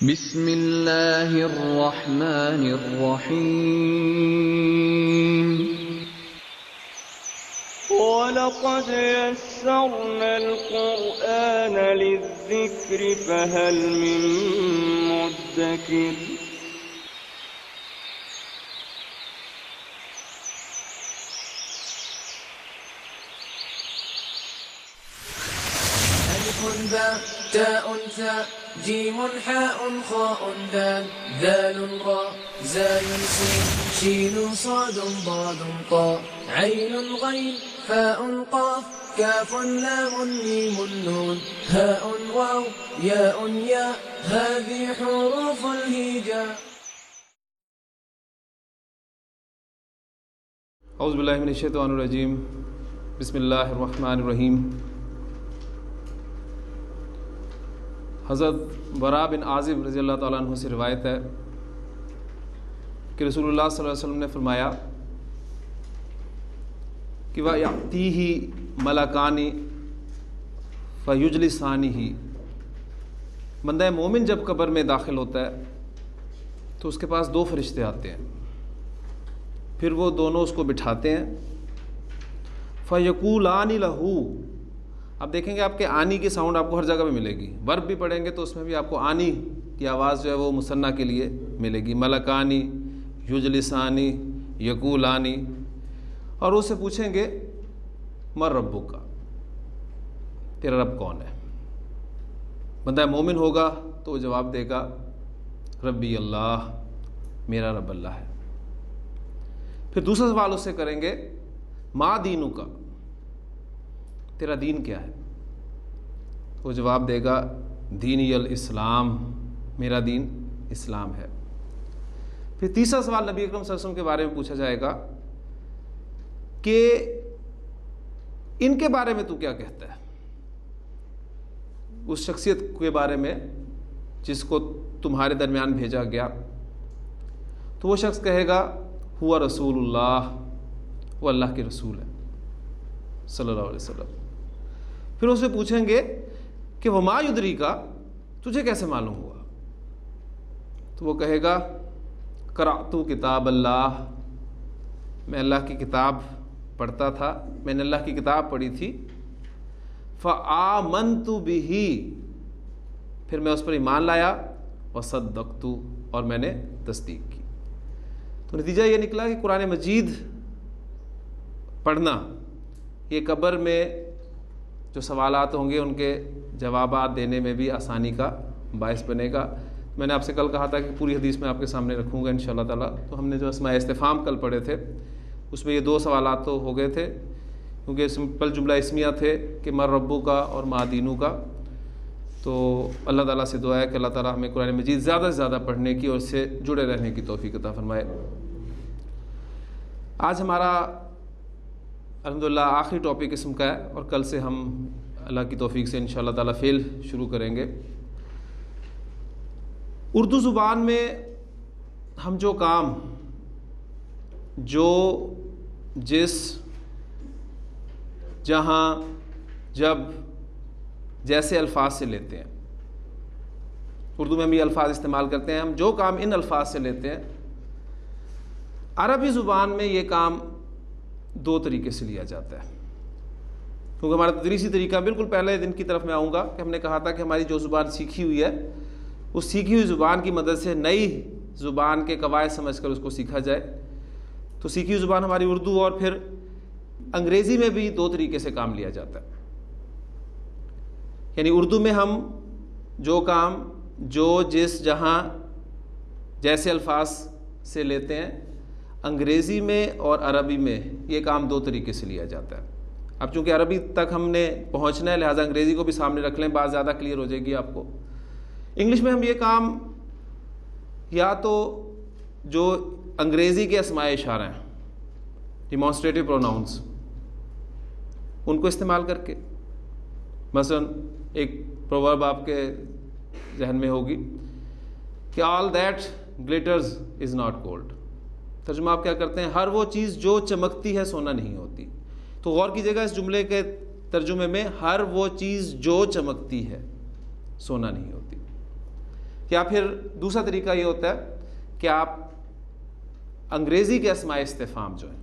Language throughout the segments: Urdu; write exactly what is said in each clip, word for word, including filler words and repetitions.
بسم اللہ الرحمن الرحیم وَلَقَدْ يَسَّرْنَا الْقُرْآنَ لِلذِّكْرِ فَهَلْ مِن مُّدَّكِرٍ ألف باء تاء ثاء جيم حاء خاء دال ذال راء زاي سين شين صاد ضاد طاء عين غين فاء قاف كاف لام ميم نون هاء واو ياء ياء هذه حروف الهجاء. اعوذ باللہ من الشیطان الرجیم. بسم اللہ الرحمن الرحیم. حضرت براء بن عازب رضی اللہ تعالیٰ عنہ سے روایت ہے کہ رسول اللہ صلی اللہ علیہ وسلم نے فرمایا کہ وَيَأْتِيهِ مَلَكَانِ فَيُجْلِسَانِهِ. بندہ مومن جب قبر میں داخل ہوتا ہے تو اس کے پاس دو فرشتے آتے ہیں، پھر وہ دونوں اس کو بٹھاتے ہیں. فَيَقُولَانِ لَهُ. اب دیکھیں گے آپ کے آنی کی ساؤنڈ آپ کو ہر جگہ پہ ملے گی، ورب بھی پڑھیں گے تو اس میں بھی آپ کو آنی کی آواز جو ہے وہ مثنیٰ کے لیے ملے گی. ملکانی، یجلسانی، یقولانی. اور اس سے پوچھیں گے مر ربک کا، تیرا رب کون ہے؟ بندہ مومن ہوگا تو وہ جواب دے گا ربی اللہ، میرا رب اللہ ہے. پھر دوسرا سوال اس سے کریں گے ما دینو کا، تیرا دین کیا ہے؟ وہ جواب دے گا دینی الاسلام، میرا دین اسلام ہے. پھر تیسرا سوال نبی اکرم صلی اللہ علیہ وسلم کے بارے میں پوچھا جائے گا کہ ان کے بارے میں تو کیا کہتا ہے، اس شخصیت کے بارے میں جس کو تمہارے درمیان بھیجا گیا. تو وہ شخص کہے گا ہوا رسول اللہ، وہ اللہ کے رسول ہے صلی اللہ علیہ وسلم. پھر اس سے پوچھیں گے کہ وما یدری کا، تجھے کیسے معلوم ہوا؟ تو وہ کہے گا قرأت کتاب اللہ، میں اللہ کی کتاب پڑھتا تھا، میں نے اللہ کی کتاب پڑھی تھی. فآمنت بہ، پھر میں اس پر ایمان لایا. وصدقت، اور میں نے تصدیق کی. تو نتیجہ یہ نکلا کہ قرآن مجید پڑھنا یہ قبر میں جو سوالات ہوں گے ان کے جوابات دینے میں بھی آسانی کا باعث بنے گا. میں نے آپ سے کل کہا تھا کہ پوری حدیث میں آپ کے سامنے رکھوں گا انشاءاللہ تعالیٰ. تو ہم نے جو اسماء استفہام کل پڑھے تھے اس میں یہ دو سوالات تو ہو گئے تھے، کیونکہ سمپل جملہ اسمیہ تھے کہ مر ربو کا اور ما دینو کا. تو اللہ تعالیٰ سے دعا ہے کہ اللہ تعالیٰ ہمیں قرآن مجید زیادہ سے زیادہ پڑھنے کی اور اس سے جڑے رہنے کی توفیق عطا فرمائے. آج ہمارا الحمدللہ آخری ٹاپک قسم کا ہے، اور کل سے ہم اللہ کی توفیق سے انشاءاللہ تعالیٰ فعل شروع کریں گے. اردو زبان میں ہم جو کام، جو جس، جہاں، جب، جیسے الفاظ سے لیتے ہیں، اردو میں ہم یہ الفاظ استعمال کرتے ہیں، ہم جو کام ان الفاظ سے لیتے ہیں، عربی زبان میں یہ کام دو طریقے سے لیا جاتا ہے. کیونکہ ہمارا تدریسی طریقہ بالکل پہلے دن کی طرف میں آؤں گا کہ ہم نے کہا تھا کہ ہماری جو زبان سیکھی ہوئی ہے اس سیکھی ہوئی زبان کی مدد سے نئی زبان کے قواعد سمجھ کر اس کو سیکھا جائے. تو سیکھی ہوئی زبان ہماری اردو، اور پھر انگریزی میں بھی دو طریقے سے کام لیا جاتا ہے. یعنی اردو میں ہم جو کام، جو جس، جہاں، جیسے الفاظ سے لیتے ہیں، انگریزی میں اور عربی میں یہ کام دو طریقے سے لیا جاتا ہے. اب چونکہ عربی تک ہم نے پہنچنا ہے لہٰذا انگریزی کو بھی سامنے رکھ لیں، بات زیادہ کلیئر ہو جائے گی آپ کو. انگلش میں ہم یہ کام یا تو جو انگریزی کے اسماء اشارہ ہیں، ڈیمانسٹریٹو پروناؤنس، ان کو استعمال کر کے، مثلا ایک پروورب آپ کے ذہن میں ہوگی کہ all that glitters is not gold. ترجمہ آپ کیا کرتے ہیں؟ ہر وہ چیز جو چمکتی ہے سونا نہیں ہوتی. تو غور کیجیے گا اس جملے کے ترجمے میں، ہر وہ چیز جو چمکتی ہے سونا نہیں ہوتی. یا پھر دوسرا طریقہ یہ ہوتا ہے کہ آپ انگریزی کے اسماء استفہام جو ہیں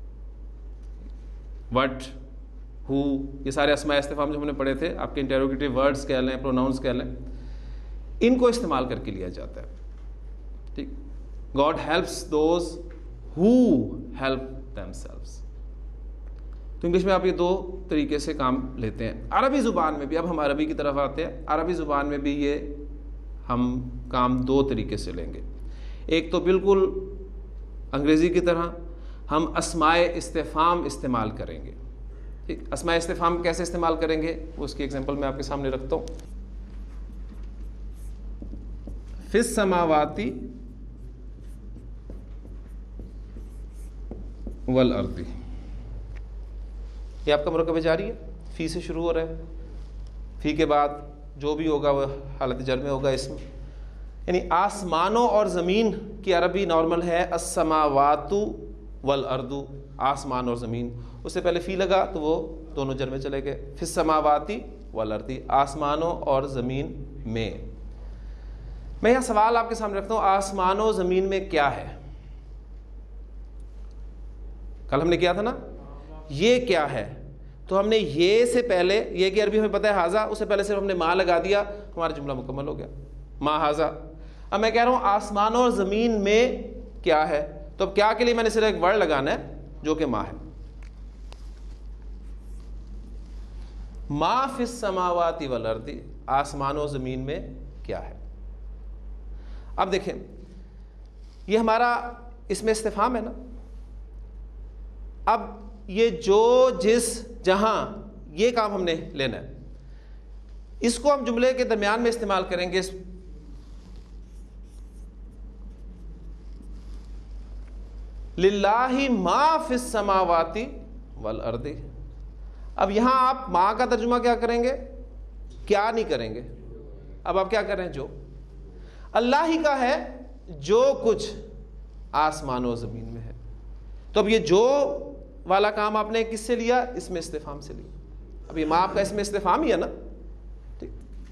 وٹ، ہو، یہ سارے اسماء استفہام جو ہم نے پڑھے تھے، آپ کے انٹروگیٹو ورڈز کہہ لیں، پروناؤنس کہہ لیں، ان کو استعمال کر کے لیا جاتا ہے. ٹھیک، God helps those who help themselves. تو انگلش میں آپ یہ دو طریقے سے کام لیتے ہیں. عربی زبان میں بھی، اب ہم عربی کی طرف آتے ہیں، عربی زبان میں بھی یہ ہم کام دو طریقے سے لیں گے. ایک تو بالکل انگریزی کی طرح ہم اسماء استفہام استعمال کریں گے. ٹھیک، اسماء استفہام کیسے استعمال کریں گے اس کی ایگزامپل میں آپ کے سامنے رکھتا ہوں. فی السماواتی والارض، یہ آپ کا مرکب جاری ہے، فی سے شروع ہو رہا ہے، فی کے بعد جو بھی ہوگا وہ حالت جر میں ہوگا اسم. یعنی آسمانوں اور زمین کی عربی نارمل ہے السماوات والارض، آسمان اور زمین. اس سے پہلے فی لگا تو وہ دونوں جر میں چلے گئے. فی السماوات والارض، آسمانوں اور زمین میں. میں یہاں سوال آپ کے سامنے رکھتا ہوں، آسمانوں و زمین میں کیا ہے؟ کل ہم نے کیا تھا نا، یہ کیا ہے؟ تو ہم نے یہ سے پہلے، یہ کہ عربی ہمیں پتہ ہے ہاذا، اس سے پہلے صرف ہم نے ما لگا دیا، ہمارا جملہ مکمل ہو گیا، ما ہاذا. اب میں کہہ رہا ہوں آسمانوں اور زمین میں کیا ہے، تو اب کیا کے لیے میں نے صرف ایک ورڈ لگانا ہے جو کہ ما ہے. ما فی السماوات والارض، آسمانوں و زمین میں کیا ہے. اب دیکھیں یہ ہمارا اس میں استفہام ہے نا. اب یہ جو، جس، جہاں، یہ کام ہم نے لینا ہے. اس کو ہم جملے کے درمیان میں استعمال کریں گے. للہ ما فی السماوات والارض. اب یہاں آپ ما کا ترجمہ کیا کریں گے؟ کیا نہیں کریں گے. اب آپ کیا کر رہے ہیں؟ جو اللہ ہی کا ہے جو کچھ آسمان و زمین میں ہے. تو اب یہ جو والا کام آپ نے کس سے لیا؟ اس میں استفہام سے لیا. اب یہ ما آپ کا اس میں استفہام ہی ہے نا. ٹھیک،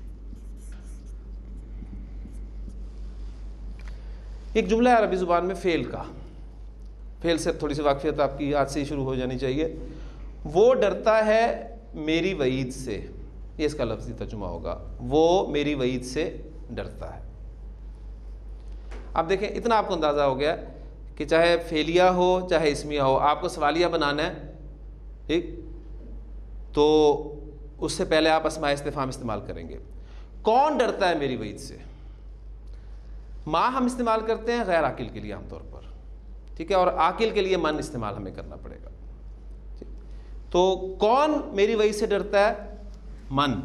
ایک جملہ ہے عربی زبان میں فعل کا. فعل سے تھوڑی سی واقفیت آپ کی آج سے ہی شروع ہو جانی چاہیے. وہ ڈرتا ہے میری وعید سے، یہ اس کا لفظی ترجمہ ہوگا، وہ میری وعید سے ڈرتا ہے. اب دیکھیں اتنا آپ کو اندازہ ہو گیا کہ چاہے فعلیہ ہو چاہے اسمیہ ہو، آپ کو سوالیہ بنانا ہے. ٹھیک، تو اس سے پہلے آپ اسماء استفہام استعمال کریں گے. کون ڈرتا ہے میری وعید سے؟ ما ہم استعمال کرتے ہیں غیر عاقل کے لیے عام طور پر، ٹھیک ہے، اور عاقل کے لیے من استعمال ہمیں کرنا پڑے گا. تو کون میری وعید سے ڈرتا ہے؟ من.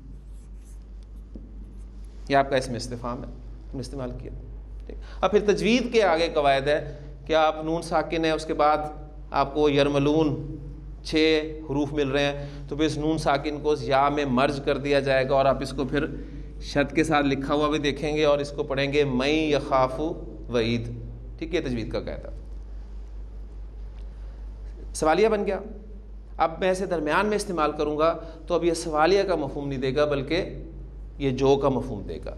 یہ آپ کا اس میں استفہام ہے، ہم نے استعمال کیا. اب پھر تجوید کے آگے قواعد ہے کہ آپ نون ساکن ہے، اس کے بعد آپ کو یرملون چھ حروف مل رہے ہیں، تو پھر اس نون ساکن کو یا میں مرج کر دیا جائے گا، اور آپ اس کو پھر شد کے ساتھ لکھا ہوا بھی دیکھیں گے، اور اس کو پڑھیں گے میں یخاف وعید. ٹھیک ہے، تجوید کا قاعدہ. سوالیہ بن گیا. اب میں اسے درمیان میں استعمال کروں گا تو اب یہ سوالیہ کا مفہوم نہیں دے گا بلکہ یہ جو کا مفہوم دے گا.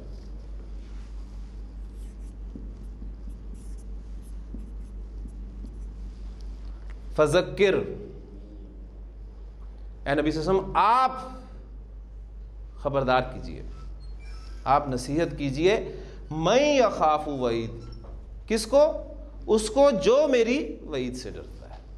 فذکر، اے نبی صلی اللہ علیہ وسلم آپ خبردار کیجئے، آپ نصیحت کیجئے. میں یخاف وعید، کس کو؟ اس کو جو میری وعید سے ڈرتا ہے.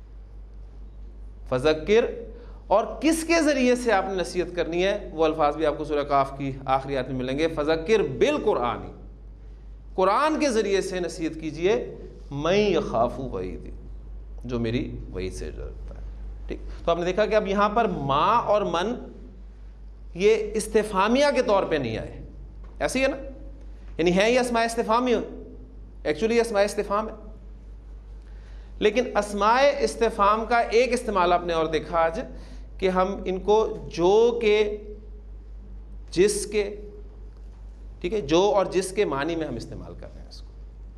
فذکر، اور کس کے ذریعے سے آپ نے نصیحت کرنی ہے وہ الفاظ بھی آپ کو سورہ کاف کی آخری آیت میں ملیں گے. فذکر بالقرآن، قرآن کے ذریعے سے نصیحت کیجئے. میں یخاف وعید، جو میری وعید سے ڈرتا ہے. ٹھیک، تو آپ نے دیکھا کہ اب یہاں پر ما اور من یہ استفہامیہ کے طور پہ نہیں آئے، ایسی ہے نا، یعنی ہے یہ اسماء استفہامی، ایکچولی اسماء استفہام ہے. لیکن اسماء استفہام کا ایک استعمال آپ نے اور دیکھا آج کہ ہم ان کو جو کے، جس کے، ٹھیک ہے، جو اور جس کے معنی میں ہم استعمال کر رہے ہیں اس کو.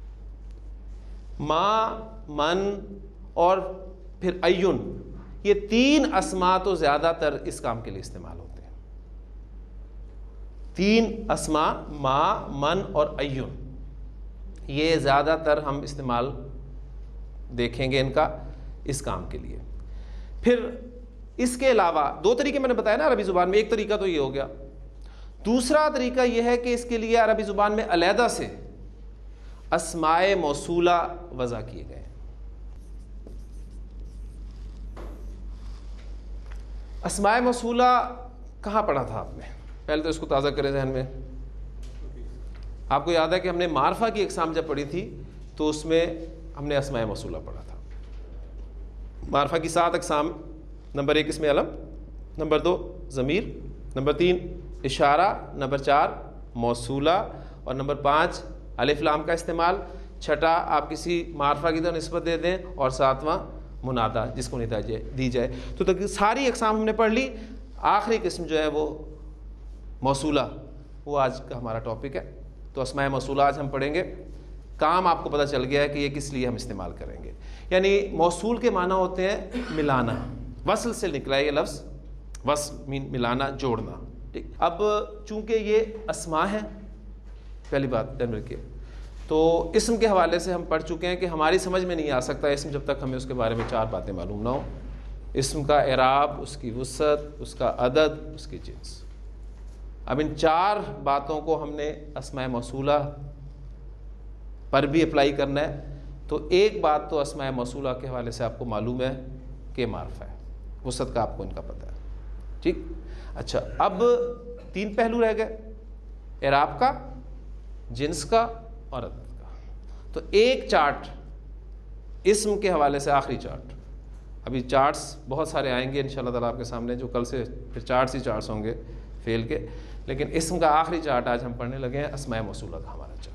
ما، من اور پھر ایون، یہ تین اسماء تو زیادہ تر اس کام کے لیے استعمال ہوتے ہیں. تین اسما ما، من اور ایون، یہ زیادہ تر ہم استعمال دیکھیں گے ان کا اس کام کے لیے. پھر اس کے علاوہ دو طریقے میں نے بتایا نا عربی زبان میں، ایک طریقہ تو یہ ہو گیا. دوسرا طریقہ یہ ہے کہ اس کے لیے عربی زبان میں علیحدہ سے اسماء موصولہ وضع کیے گئے. اسماء موصولہ کہاں پڑھا تھا آپ نے؟ پہلے تو اس کو تازہ کریں ذہن میں. آپ کو یاد ہے کہ ہم نے معرفہ کی اقسام جب پڑھی تھی تو اس میں ہم نے اسماء موصولہ پڑھا تھا. معرفہ کی سات اقسام، نمبر ایک اس میں علم، نمبر دو ضمیر، نمبر تین اشارہ، نمبر چار موصولہ، اور نمبر پانچ الف لام کا استعمال، چھٹا آپ کسی معرفہ کی طرف نسبت دے دیں، اور ساتواں منادا جس کو ندا دی جائے. تو تک ساری اقسام ہم نے پڑھ لی. آخری قسم جو ہے وہ موصولہ، وہ آج کا ہمارا ٹاپک ہے. تو اسماء موصولہ آج ہم پڑھیں گے. کام آپ کو پتہ چل گیا ہے کہ یہ کس لیے ہم استعمال کریں گے. یعنی موصول کے معنی ہوتے ہیں ملانا، وصل سے نکلا ہے یہ لفظ، وصل مین ملانا، جوڑنا. ٹھیک، اب چونکہ یہ اسماء ہیں، پہلی بات دھیان رکھیے، تو اسم کے حوالے سے ہم پڑھ چکے ہیں کہ ہماری سمجھ میں نہیں آ سکتا اسم جب تک ہمیں اس کے بارے میں چار باتیں معلوم نہ ہوں. اسم کا اعراب، اس کی وسعت، اس کا عدد، اس کی جنس. اب ان چار باتوں کو ہم نے اسماء موصولہ پر بھی اپلائی کرنا ہے. تو ایک بات تو اسماء موصولہ کے حوالے سے آپ کو معلوم ہے کہ معرفہ ہے، وسعت کا آپ کو ان کا پتہ ہے. ٹھیک، اچھا اب تین پہلو رہ گئے، اعراب کا، جنس کا اور عدد کا. تو ایک چارٹ اسم کے حوالے سے، آخری چارٹ، ابھی چارٹس بہت سارے آئیں گے انشاءاللہ تعالیٰ آپ کے سامنے، جو کل سے پھر چارٹس ہی چارٹس ہوں گے فیل کے، لیکن اسم کا آخری چارٹ آج ہم پڑھنے لگے ہیں، اسماء موصولہ کا ہمارا چارٹ ہے.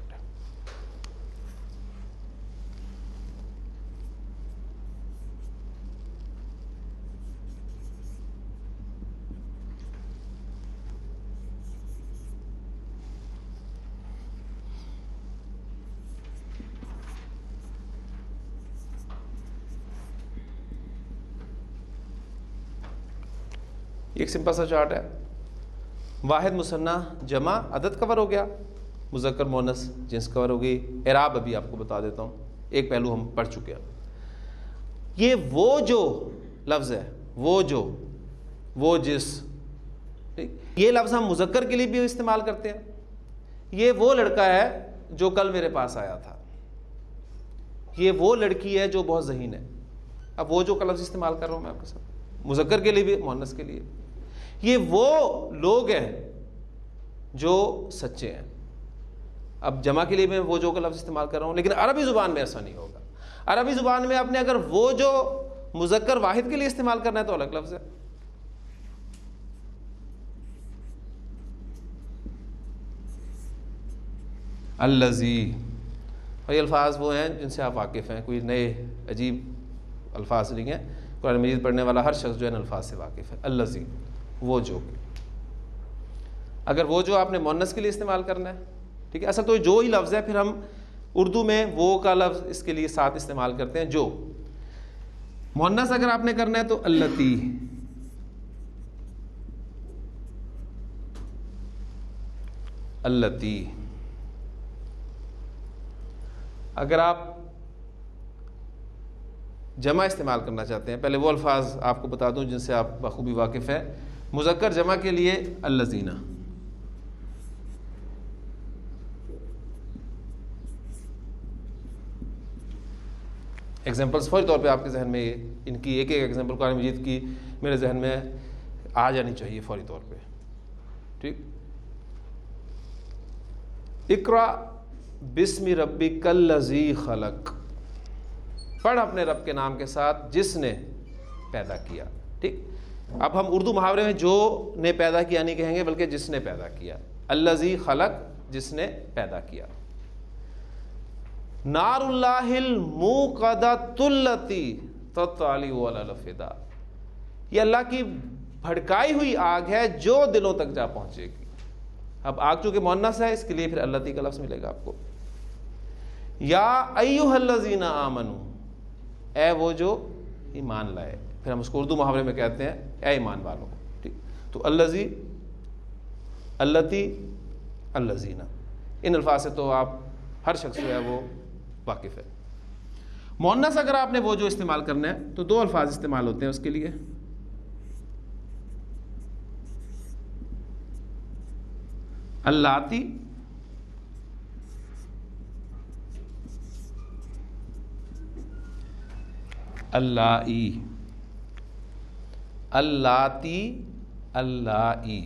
ایک سمپل سا چارٹ ہے. واحد مثنیٰ جمع عدد کور ہو گیا، مذکر مونس جنس کور ہو گئی. اعراب ابھی آپ کو بتا دیتا ہوں، ایک پہلو ہم پڑھ چکے ہیں. یہ وہ جو لفظ ہے، وہ جو، وہ جس، یہ لفظ ہم مذکر کے لیے بھی استعمال کرتے ہیں. یہ وہ لڑکا ہے جو کل میرے پاس آیا تھا، یہ وہ لڑکی ہے جو بہت ذہین ہے. اب وہ جو کا لفظ استعمال کر رہا ہوں میں آپ کے ساتھ، مذکر کے لیے بھی مؤنث کے لیے. یہ وہ لوگ ہیں جو سچے ہیں. اب جمع کے لیے میں وہ جو کا لفظ استعمال کر رہا ہوں، لیکن عربی زبان میں ایسا نہیں ہوگا. عربی زبان میں آپ نے اگر وہ جو مذکر واحد کے لیے استعمال کرنا ہے تو الگ لفظ ہے. الذی، اور یہ الفاظ وہ ہیں جن سے آپ واقف ہیں، کوئی نئے عجیب الفاظ نہیں ہیں. قرآن مجید پڑھنے والا ہر شخص جو ہے الفاظ سے واقف ہے. الذی، وہ جو. اگر وہ جو آپ نے مؤنث کے لیے استعمال کرنا ہے، ٹھیک ہے، اصل تو جو ہی لفظ ہے، پھر ہم اردو میں وہ کا لفظ اس کے لیے ساتھ استعمال کرتے ہیں. جو مؤنث اگر آپ نے کرنا ہے تو اللتی. اللتی. اگر آپ جمع استعمال کرنا چاہتے ہیں، پہلے وہ الفاظ آپ کو بتا دوں جن سے آپ بخوبی واقف ہیں. مذکر جمع کے لیے الذین. ایگزامپلس فوری طور پہ آپ کے ذہن میں ان کی ایک ایک ایگزامپل قرآن مجید کی میرے ذہن میں آ جانی چاہیے فوری طور پہ. ٹھیک، اقرا بسم ربک الذی خلق، پڑھ اپنے رب کے نام کے ساتھ جس نے پیدا کیا. ٹھیک، اب ہم اردو محاورے میں جو نے پیدا کیا نہیں کہیں گے، بلکہ جس نے پیدا کیا. الذی خلق، جس نے پیدا کیا. نار اللہ الموقدۃ التی تطلع علی الافئدہ، یہ اللہ کی بھڑکائی ہوئی آگ ہے جو دلوں تک جا پہنچے گی. اب آگ چونکہ مؤنث ہے، اس کے لیے پھر التی کا لفظ ملے گا آپ کو. یا ایھا الذین آمنوا، اے وہ جو ایمان لائے. پھر ہم اس کو اردو محاورے میں کہتے ہیں اے ایمان والوں. ٹھیک، تو الذی، اللتی، الذین، ان الفاظ سے تو آپ ہر شخص جو ہے وہ واقف ہے۔ مؤنث اگر آپ نے وہ جو استعمال کرنا ہے تو دو الفاظ استعمال ہوتے ہیں اس کے لیے، اللاتی اللائی، اللاتی اللائی،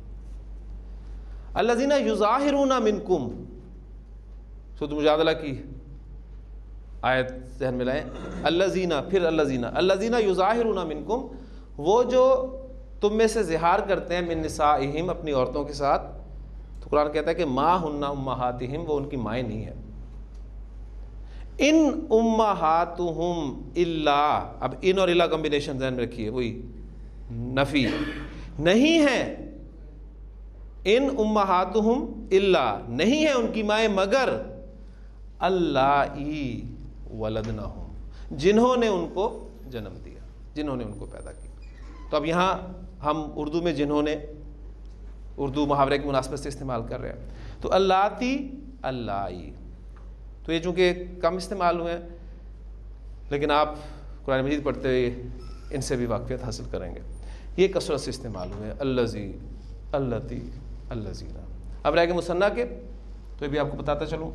الذین یظاہرون منکم، سورۃ مجادلہ کی آیت ذہن میں لائیں، الذین، پھر الذین، الذین یظاہرون منکم، وہ جو تم میں سے زہار کرتے ہیں، من نسائہم، اپنی عورتوں کے ساتھ، تو قرآن کہتا ہے کہ ما ہن امہاتہم، وہ ان کی مائیں نہیں ہیں۔ ان امہاتہم الا، اب ان اور الا کمبینیشن ذہن میں رکھیے، وہی نفی، نہیں ہے، ان امہاتہم الا، نہیں ہے ان کی مائیں مگر اللائی ولدنہم، جنہوں نے ان کو جنم دیا، جنہوں نے ان کو پیدا کیا۔ تو اب یہاں ہم اردو میں جنہوں نے، اردو محاورے کی مناسبت سے استعمال کر رہے ہیں، تو اللاتی اللائی، تو یہ چونکہ کم استعمال ہوئے ہیں لیکن آپ قرآن مجید پڑھتے ہوئے ان سے بھی واقفیت حاصل کریں گے، یہ کثرت سے استعمال ہوئے ہیں، الذی، اللتی، الذین۔ اب رہ گئے مثنیٰ کے، تو یہ بھی آپ کو بتاتا چلوں،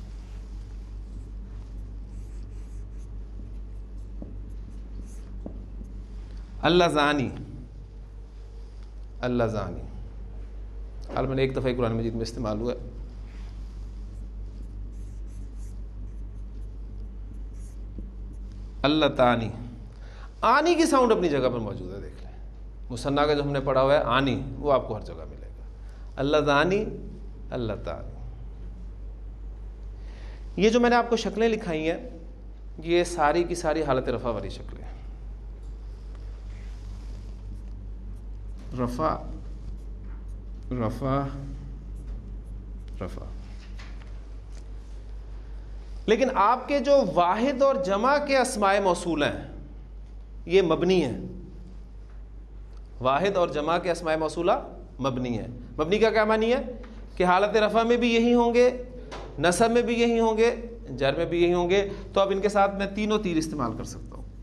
اللذانی، اللذانی، حال میں نے ایک دفعہ قرآن مجید میں استعمال ہوا ہے۔ اللتانی، آنی کی ساؤنڈ اپنی جگہ پر موجود ہے، دیکھ لیں، مثنیٰ کا جو ہم نے پڑھا ہوا ہے آنی، وہ آپ کو ہر جگہ ملے گا، اللذانی، اللتانی۔ یہ جو میں نے آپ کو شکلیں لکھائی ہیں، یہ ساری کی ساری حالت رفع والی شکلیں ہیں، رفع، رفع، رفع۔ لیکن آپ کے جو واحد اور جمع کے اسماء موصولہ ہیں یہ مبنی ہیں، واحد اور جمع کے اسماء موصولہ مبنی ہیں۔ مبنی کا کیا معنی ہے کہ حالت رفع میں بھی یہی ہوں گے، نصب میں بھی یہی ہوں گے، جر میں بھی یہی ہوں گے، تو اب ان کے ساتھ میں تینوں تیر استعمال کر سکتا ہوں،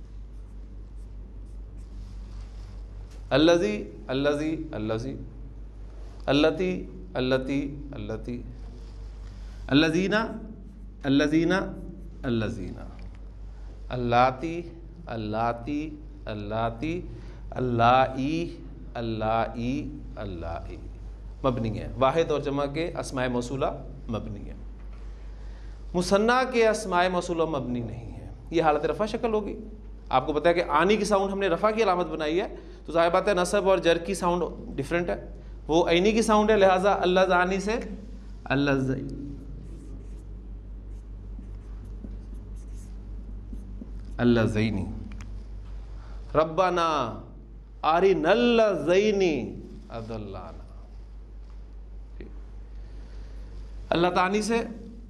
الذی، الذی، الذی، اللتی، اللتی، اللتی، الذین، الذین، الذین، اللاتی، اللاتی، اللاتی، اللائی، اللائی، اللائی، مبنی ہے، واحد اور جمع کے اسماء موصولہ مبنی ہے، مثنیٰ کے اسماء موصولہ مبنی نہیں ہے۔ یہ حالت رفع شکل ہوگی۔ آپ کو پتہ ہے کہ آنی کی ساؤنڈ ہم نے رفع کی علامت بنائی ہے، تو ظاہر بات ہے نصب اور جر کی ساؤنڈ ڈیفرنٹ ہے، وہ عینی کی ساؤنڈ ہے، لہٰذا اللذانی سے اللذی، اللذینی، ربنا آرنا اللذینی اضلانا، اللہ تعالی سے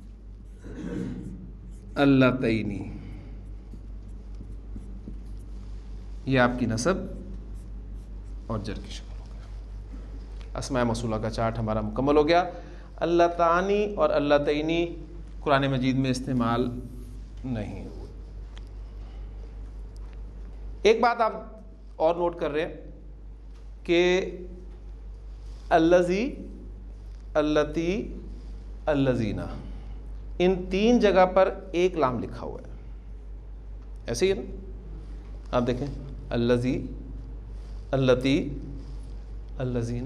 اللتینی، یہ آپ کی نصب اور جر کی شکل ہو گیا۔ اسماء موصولہ کا چارٹ ہمارا مکمل ہو گیا۔ اللتانی اور اللتینی قرآن مجید میں استعمال نہیں ہوئے۔ ایک بات آپ اور نوٹ کر رہے ہیں کہ الذی، اللتی، الذین، ان تین جگہ پر ایک لام لکھا ہوا ہے، ایسے ہی ہے نا؟ آپ دیکھیں، الذی، اللتی، الذین،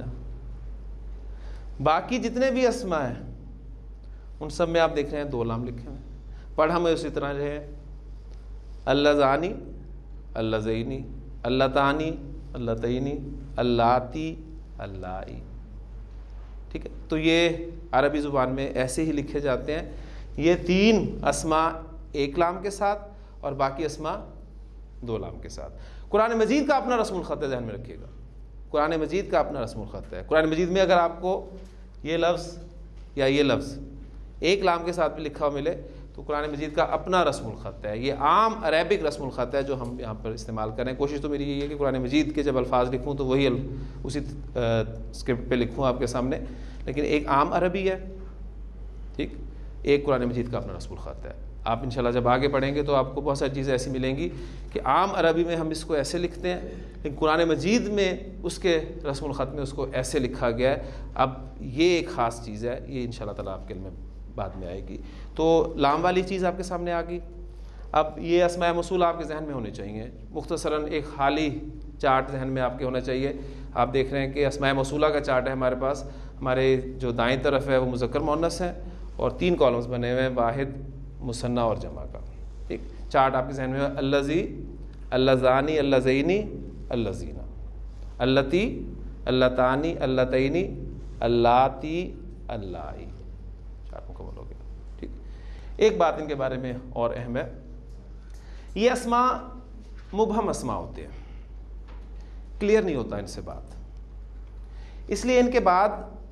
باقی جتنے بھی اسماء ہیں ان سب میں آپ دیکھ رہے ہیں دو لام لکھے ہیں۔ پڑھا میں اسی طرح جو ہے اللذانی، اللذینی، اللتانی، اللتینی، اللاتی، اللائی، ٹھیک ہے؟ تو یہ عربی زبان میں ایسے ہی لکھے جاتے ہیں، یہ تین اسماء ایک لام کے ساتھ اور باقی اسماء دو لام کے ساتھ۔ قرآن مجید کا اپنا رسم الخط ہے، ذہن میں رکھیے گا، قرآن مجید کا اپنا رسم الخط ہے۔ قرآن مجید میں اگر آپ کو یہ لفظ یا یہ لفظ ایک لام کے ساتھ بھی لکھا ہوا ملے تو قرآن مجید کا اپنا رسم الخط ہے، یہ عام عربک رسم الخط ہے جو ہم یہاں پر استعمال کریں۔ کوشش تو میری یہی ہے کہ قرآن مجید کے جب الفاظ لکھوں تو وہی اسی اسکرپٹ پہ لکھوں آپ کے سامنے، لیکن ایک عام عربی ہے، ٹھیک، ایک قرآن مجید کا اپنا رسم الخط ہے. آپ انشاءاللہ جب آگے پڑھیں گے تو آپ کو بہت ساری چیزیں ایسی ملیں گی کہ عام عربی میں ہم اس کو ایسے لکھتے ہیں، لیکن قرآن مجید میں اس کے رسم الخط میں اس کو ایسے لکھا گیا ہے. اب یہ ایک خاص چیز ہے، یہ انشاءاللہ تعالیٰ آپ کے علم میں بعد میں آئے گی. تو لام والی چیز آپ کے سامنے آ گئی. اب یہ اسماء موصول آپ کے ذہن میں ہونے چاہیے. مختصراً ایک خالی چارٹ ذہن میں آپ کے ہونا چاہیے. آپ دیکھ رہے ہیں کہ اسماء موصولہ کا چارٹ ہے ہمارے پاس. ہمارے جو دائیں طرف ہے وہ مذکر مؤنث ہے اور تین کالمز بنے ہوئے ہیں، واحد، مثنی اور جمع کا. ٹھیک، چارٹ آپ کے ذہن میں الذی، اللذانی، اللذینی، اللذینا، اللتی، اللتانی، اللتینی، اللاتی، اللائی. چارٹ مکمل ہو گیا. ٹھیک، ایک بات ان کے بارے میں اور اہم ہے، یہ اسماء مبہم اسماء ہوتے ہیں، کلیئر نہیں ہوتا ان سے بات، اس لیے ان کے بعد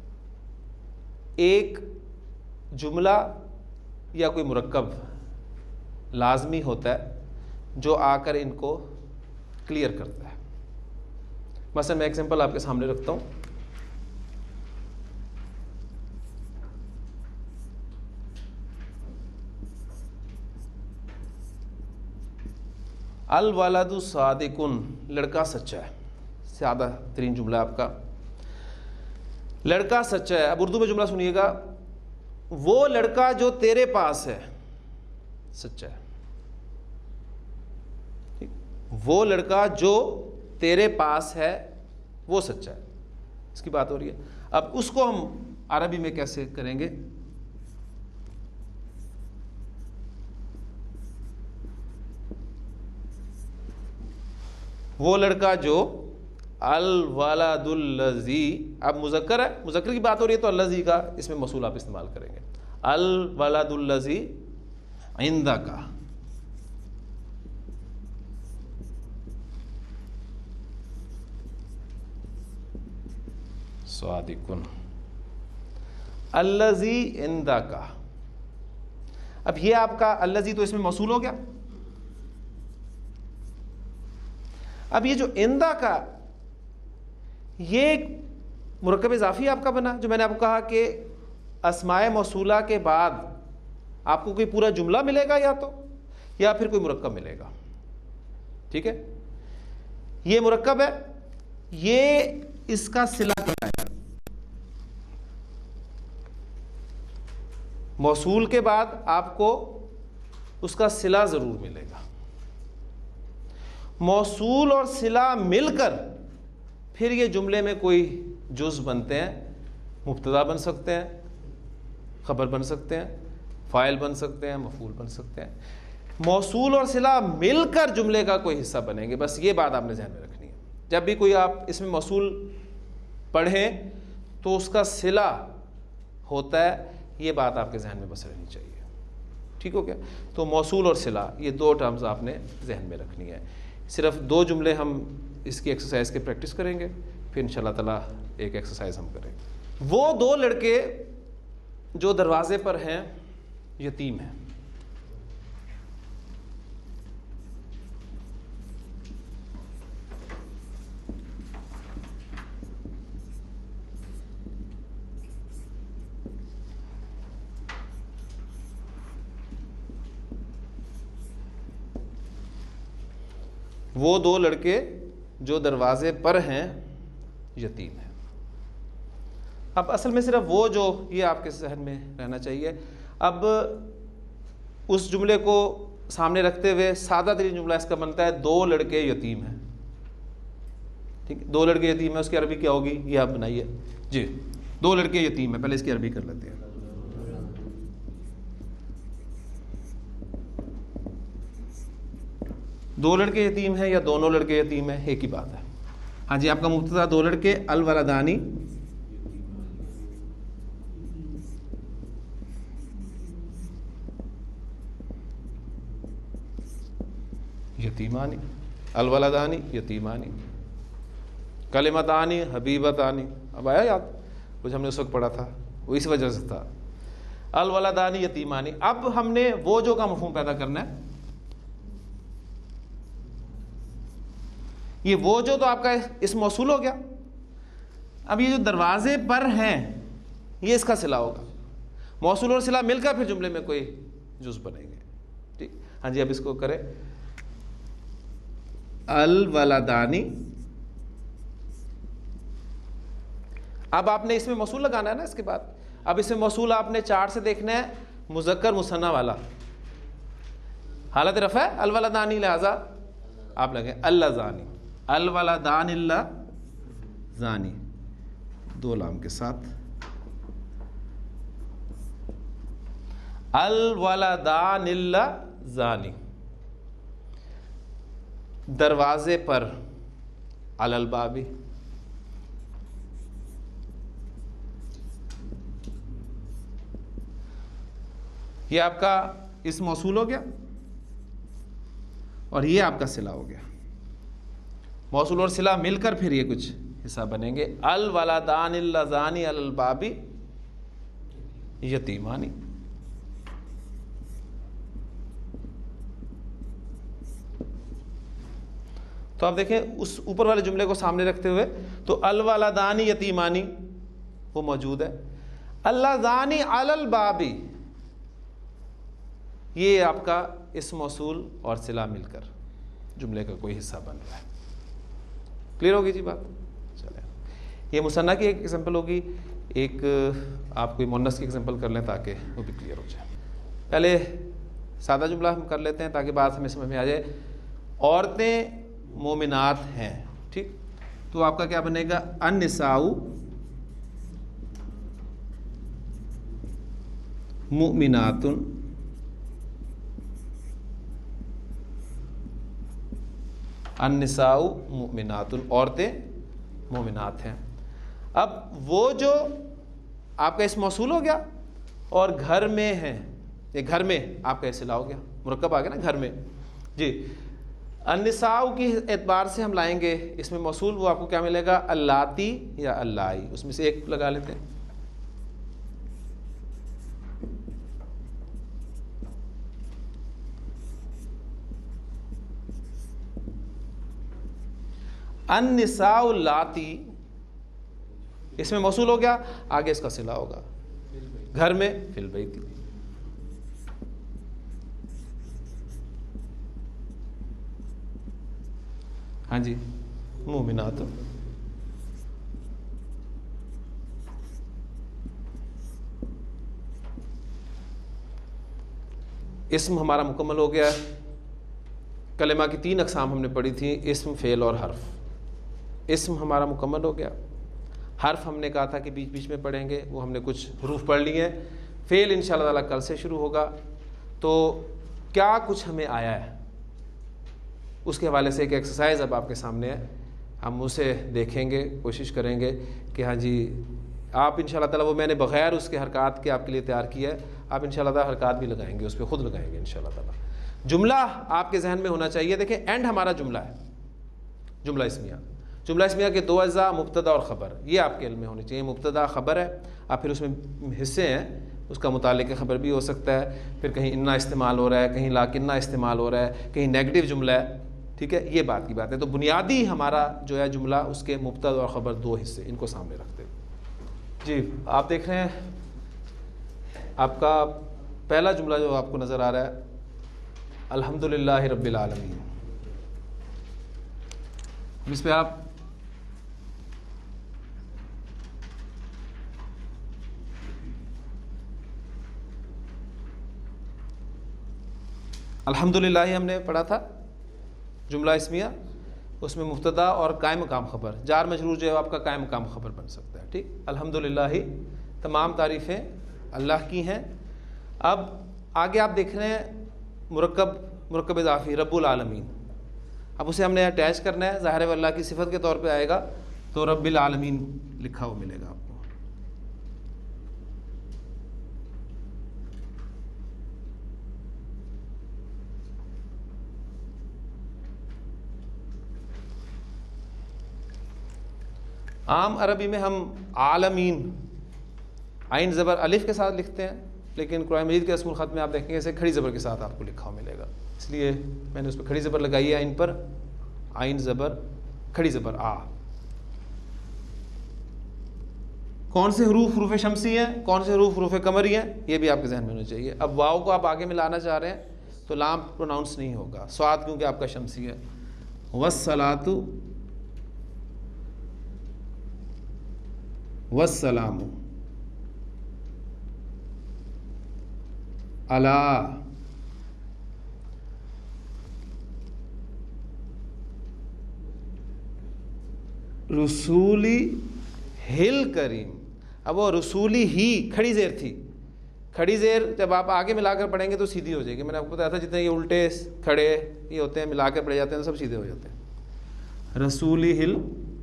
ایک جملہ یا کوئی مرکب لازمی ہوتا ہے جو آ کر ان کو کلیئر کرتا ہے. مثلا میں ایگزامپل آپ کے سامنے رکھتا ہوں. الولد صادق، لڑکا سچا ہے. سادہ ترین جملہ آپ کا، لڑکا سچا ہے. اب اردو میں جملہ سنیے گا، وہ لڑکا جو تیرے پاس ہے سچا ہے. وہ لڑکا جو تیرے پاس ہے وہ سچا ہے، اس کی بات ہو رہی ہے. اب اس کو ہم عربی میں کیسے کریں گے؟ وہ لڑکا جو الولد الذی، اب مذکر ہے، مذکر کی بات ہو رہی ہے تو الذی کا اس میں موصول آپ استعمال کریں گے. الولد الذی عندک، صادق، الذی عندک. اب یہ آپ کا الذی تو اس میں موصول ہو گیا. اب یہ جو عندہ کا، یہ ایک مرکب اضافی آپ کا بنا، جو میں نے آپ کو کہا کہ اسماء موصولہ کے بعد آپ کو کوئی پورا جملہ ملے گا یا تو یا پھر کوئی مرکب ملے گا. ٹھیک ہے، یہ مرکب ہے، یہ اس کا صلہ کیا ہے؟ موصول کے بعد آپ کو اس کا صلہ ضرور ملے گا. موصول اور صلہ مل کر پھر یہ جملے میں کوئی جز بنتے ہیں. مبتدا بن سکتے ہیں، خبر بن سکتے ہیں، فاعل بن سکتے ہیں، مفعول بن سکتے ہیں. موصول اور صلہ مل کر جملے کا کوئی حصہ بنیں گے. بس یہ بات آپ نے ذہن میں رکھنی ہے. جب بھی کوئی آپ اس میں موصول پڑھیں تو اس کا صلہ ہوتا ہے، یہ بات آپ کے ذہن میں بس رہنی چاہیے. ٹھیک ہو گیا؟ تو موصول اور صلہ، یہ دو ٹرمز آپ نے ذہن میں رکھنی ہے. صرف دو جملے ہم اس کی ایکسرسائز کے پریکٹس کریں گے، پھر انشاءاللہ تعالیٰ ایک ایکسرسائز ہم کریں گے. وہ دو لڑکے جو دروازے پر ہیں یتیم ہیں. وہ دو لڑکے جو دروازے پر ہیں یتیم ہیں. اب اصل میں صرف وہ جو، یہ آپ کے ذہن میں رہنا چاہیے. اب اس جملے کو سامنے رکھتے ہوئے سادہ ترین جملہ اس کا بنتا ہے دو لڑکے یتیم ہیں. ٹھیک، دو لڑکے یتیم ہیں، اس کی عربی کیا ہوگی یہ آپ بنائیے. جی، دو لڑکے یتیم ہیں، پہلے اس کی عربی کر لیتے ہیں. دو لڑکے یتیم ہیں یا دونوں لڑکے یتیم ہیں، ایک ہی بات ہے. ہاں جی، آپ کا مبتدا دو لڑکے، الولدانی یتیمانی، الولدانی یتیمانی، کلمتانی حبیبتانی. اب آیا یاد؟ کچھ ہم نے اس وقت پڑھا تھا، وہ اس وجہ سے تھا. الولدانی یتیمانی. اب ہم نے وہ جو کا مفہوم پیدا کرنا ہے. یہ وہ جو تو آپ کا اس موصول ہو گیا. اب یہ جو دروازے پر ہیں یہ اس کا صلہ ہوگا. موصول اور صلہ مل کر پھر جملے میں کوئی جز بنیں گے. ٹھیک. ہاں جی اب اس کو کریں. الولدانی. اب آپ نے اس میں موصول لگانا ہے نا اس کے بعد. اب اس میں موصول آپ نے چارٹ سے دیکھنا ہے مذکر مثنی والا. حالت رفع ہے الولدانی، لہذا آپ لگیں اللذانی. الولدان اللہ زانی دو لام کے ساتھ. الولدان اللہ زانی. دروازے پر علی البابی. یہ آپ کا اس موصول ہو گیا اور یہ آپ کا صلہ ہو گیا. موصول اور صلہ مل کر پھر یہ کچھ حصہ بنیں گے. الولدان اللذانی علی الباب یتیمانی. تو آپ دیکھیں اس اوپر والے جملے کو سامنے رکھتے ہوئے تو الولدانی یتیمانی وہ موجود ہے. اللذانی علی الباب یہ آپ کا اس موصول اور صلہ مل کر جملے کا کوئی حصہ بن رہا ہے. کلیئر ہوگی جی بات؟ چلیں یہ مثنیٰ کی ایک ایگزامپل ہوگی. ایک آپ کوئی مؤنث کی ایگزامپل کر لیں تاکہ وہ بھی کلیئر ہو جائے. پہلے سادہ جملہ ہم کر لیتے ہیں تاکہ بات ہمیں سمجھ میں آ جائے. عورتیں مومنات ہیں. ٹھیک. تو آپ کا کیا بنے گا؟ النساء مؤمنات. النساء مؤمنات عورتیں مومنات ہیں. اب وہ جو آپ کا اس موصول ہو گیا اور گھر میں ہیں، یہ گھر میں آپ کا اصطلاح ہو گیا، مرکب آ گیا نا گھر میں. جی النساء کی اعتبار سے ہم لائیں گے اس میں موصول، وہ آپ کو کیا ملے گا؟ اللاتی یا اللائی. اس میں سے ایک لگا لیتے ہیں. النساء اللاتی اس میں موصول ہو گیا، آگے اس کا صلہ ہوگا گھر میں فی البیت. ہاں جی مومنات. اسم ہمارا مکمل ہو گیا. کلمہ کی تین اقسام ہم نے پڑھی تھیں، اسم، فعل اور حرف. اسم ہمارا مکمل ہو گیا. حرف ہم نے کہا تھا کہ بیچ بیچ میں پڑھیں گے، وہ ہم نے کچھ حروف پڑھ لیے ہیں. فعل انشاءاللہ تعالیٰ کل سے شروع ہوگا. تو کیا کچھ ہمیں آیا ہے اس کے حوالے سے ایک ایکسرسائز اب آپ کے سامنے ہے. ہم اسے دیکھیں گے، کوشش کریں گے کہ ہاں جی آپ انشاءاللہ تعالیٰ، وہ میں نے بغیر اس کے حرکات کے آپ کے لیے تیار کیا ہے، آپ انشاءاللہ تعالیٰ حرکات بھی لگائیں گے، اس پہ خود لگائیں گے انشاءاللہ تعالیٰ. جملہ آپ کے ذہن میں ہونا چاہیے. دیکھیں اینڈ ہمارا جملہ ہے، جملہ اسمیہ. جملہ اسمیہ کے دو اجزاء مبتدا اور خبر، یہ آپ کے علم میں ہونے چاہیے. مبتدا خبر ہے، آپ پھر اس میں حصے ہیں، اس کا متعلق خبر بھی ہو سکتا ہے، پھر کہیں انا استعمال ہو رہا ہے، کہیں لاکنہ استعمال ہو رہا ہے، کہیں نیگیٹو جملہ ہے. ٹھیک ہے، یہ بات کی بات ہے. تو بنیادی ہمارا جو ہے جملہ، اس کے مبتدا اور خبر دو حصے، ان کو سامنے رکھتے ہیں. جی آپ دیکھ رہے ہیں آپ کا پہلا جملہ جو آپ کو نظر آ رہا ہے، الحمدللہ رب العالمین. اس پہ آپ الحمدللہ ہی ہم نے پڑھا تھا جملہ اسمیہ، اس میں مبتدا اور قائم مقام خبر، جار مجرور جو ہے آپ کا قائم مقام خبر بن سکتا ہے. ٹھیک. الحمدللہ ہی تمام تعریفیں اللہ کی ہیں. اب آگے آپ دیکھ رہے ہیں مرکب مرکب اضافی رب العالمین. اب اسے ہم نے اٹیچ کرنا ہے، ظاہر ہے اللہ کی صفت کے طور پہ آئے گا تو رب العالمین لکھا ہوا ملے گا آپ کو. عام عربی میں ہم عالمین عین زبر الف کے ساتھ لکھتے ہیں، لیکن قرآن مجید کے رسم الخط میں آپ دیکھیں گے اسے کھڑی زبر کے ساتھ آپ کو لکھا ہوا ملے گا. اس لیے میں نے اس پہ کھڑی زبر لگائی ہے عین پر، عین زبر کھڑی زبر آ. کون سے حروف حروف شمسی ہیں، کون سے حروف حروف قمری ہیں، یہ بھی آپ کے ذہن میں ہونا چاہیے. اب واؤ کو آپ آگے میں لانا چاہ رہے ہیں تو لام پروناؤنس نہیں ہوگا، صاد کیونکہ آپ کا شمسی ہے. والصلاۃ والسلام علی رسولی ہل کریم. اب وہ رسولی ہی کھڑی زیر تھی، کھڑی زیر جب آپ آگے ملا کر پڑھیں گے تو سیدھی ہو جائے گی. میں نے آپ کو بتایا تھا جتنے یہ الٹے کھڑے یہ ہوتے ہیں ملا کر پڑھے جاتے ہیں سب سیدھے ہو جاتے ہیں. رسولی ہل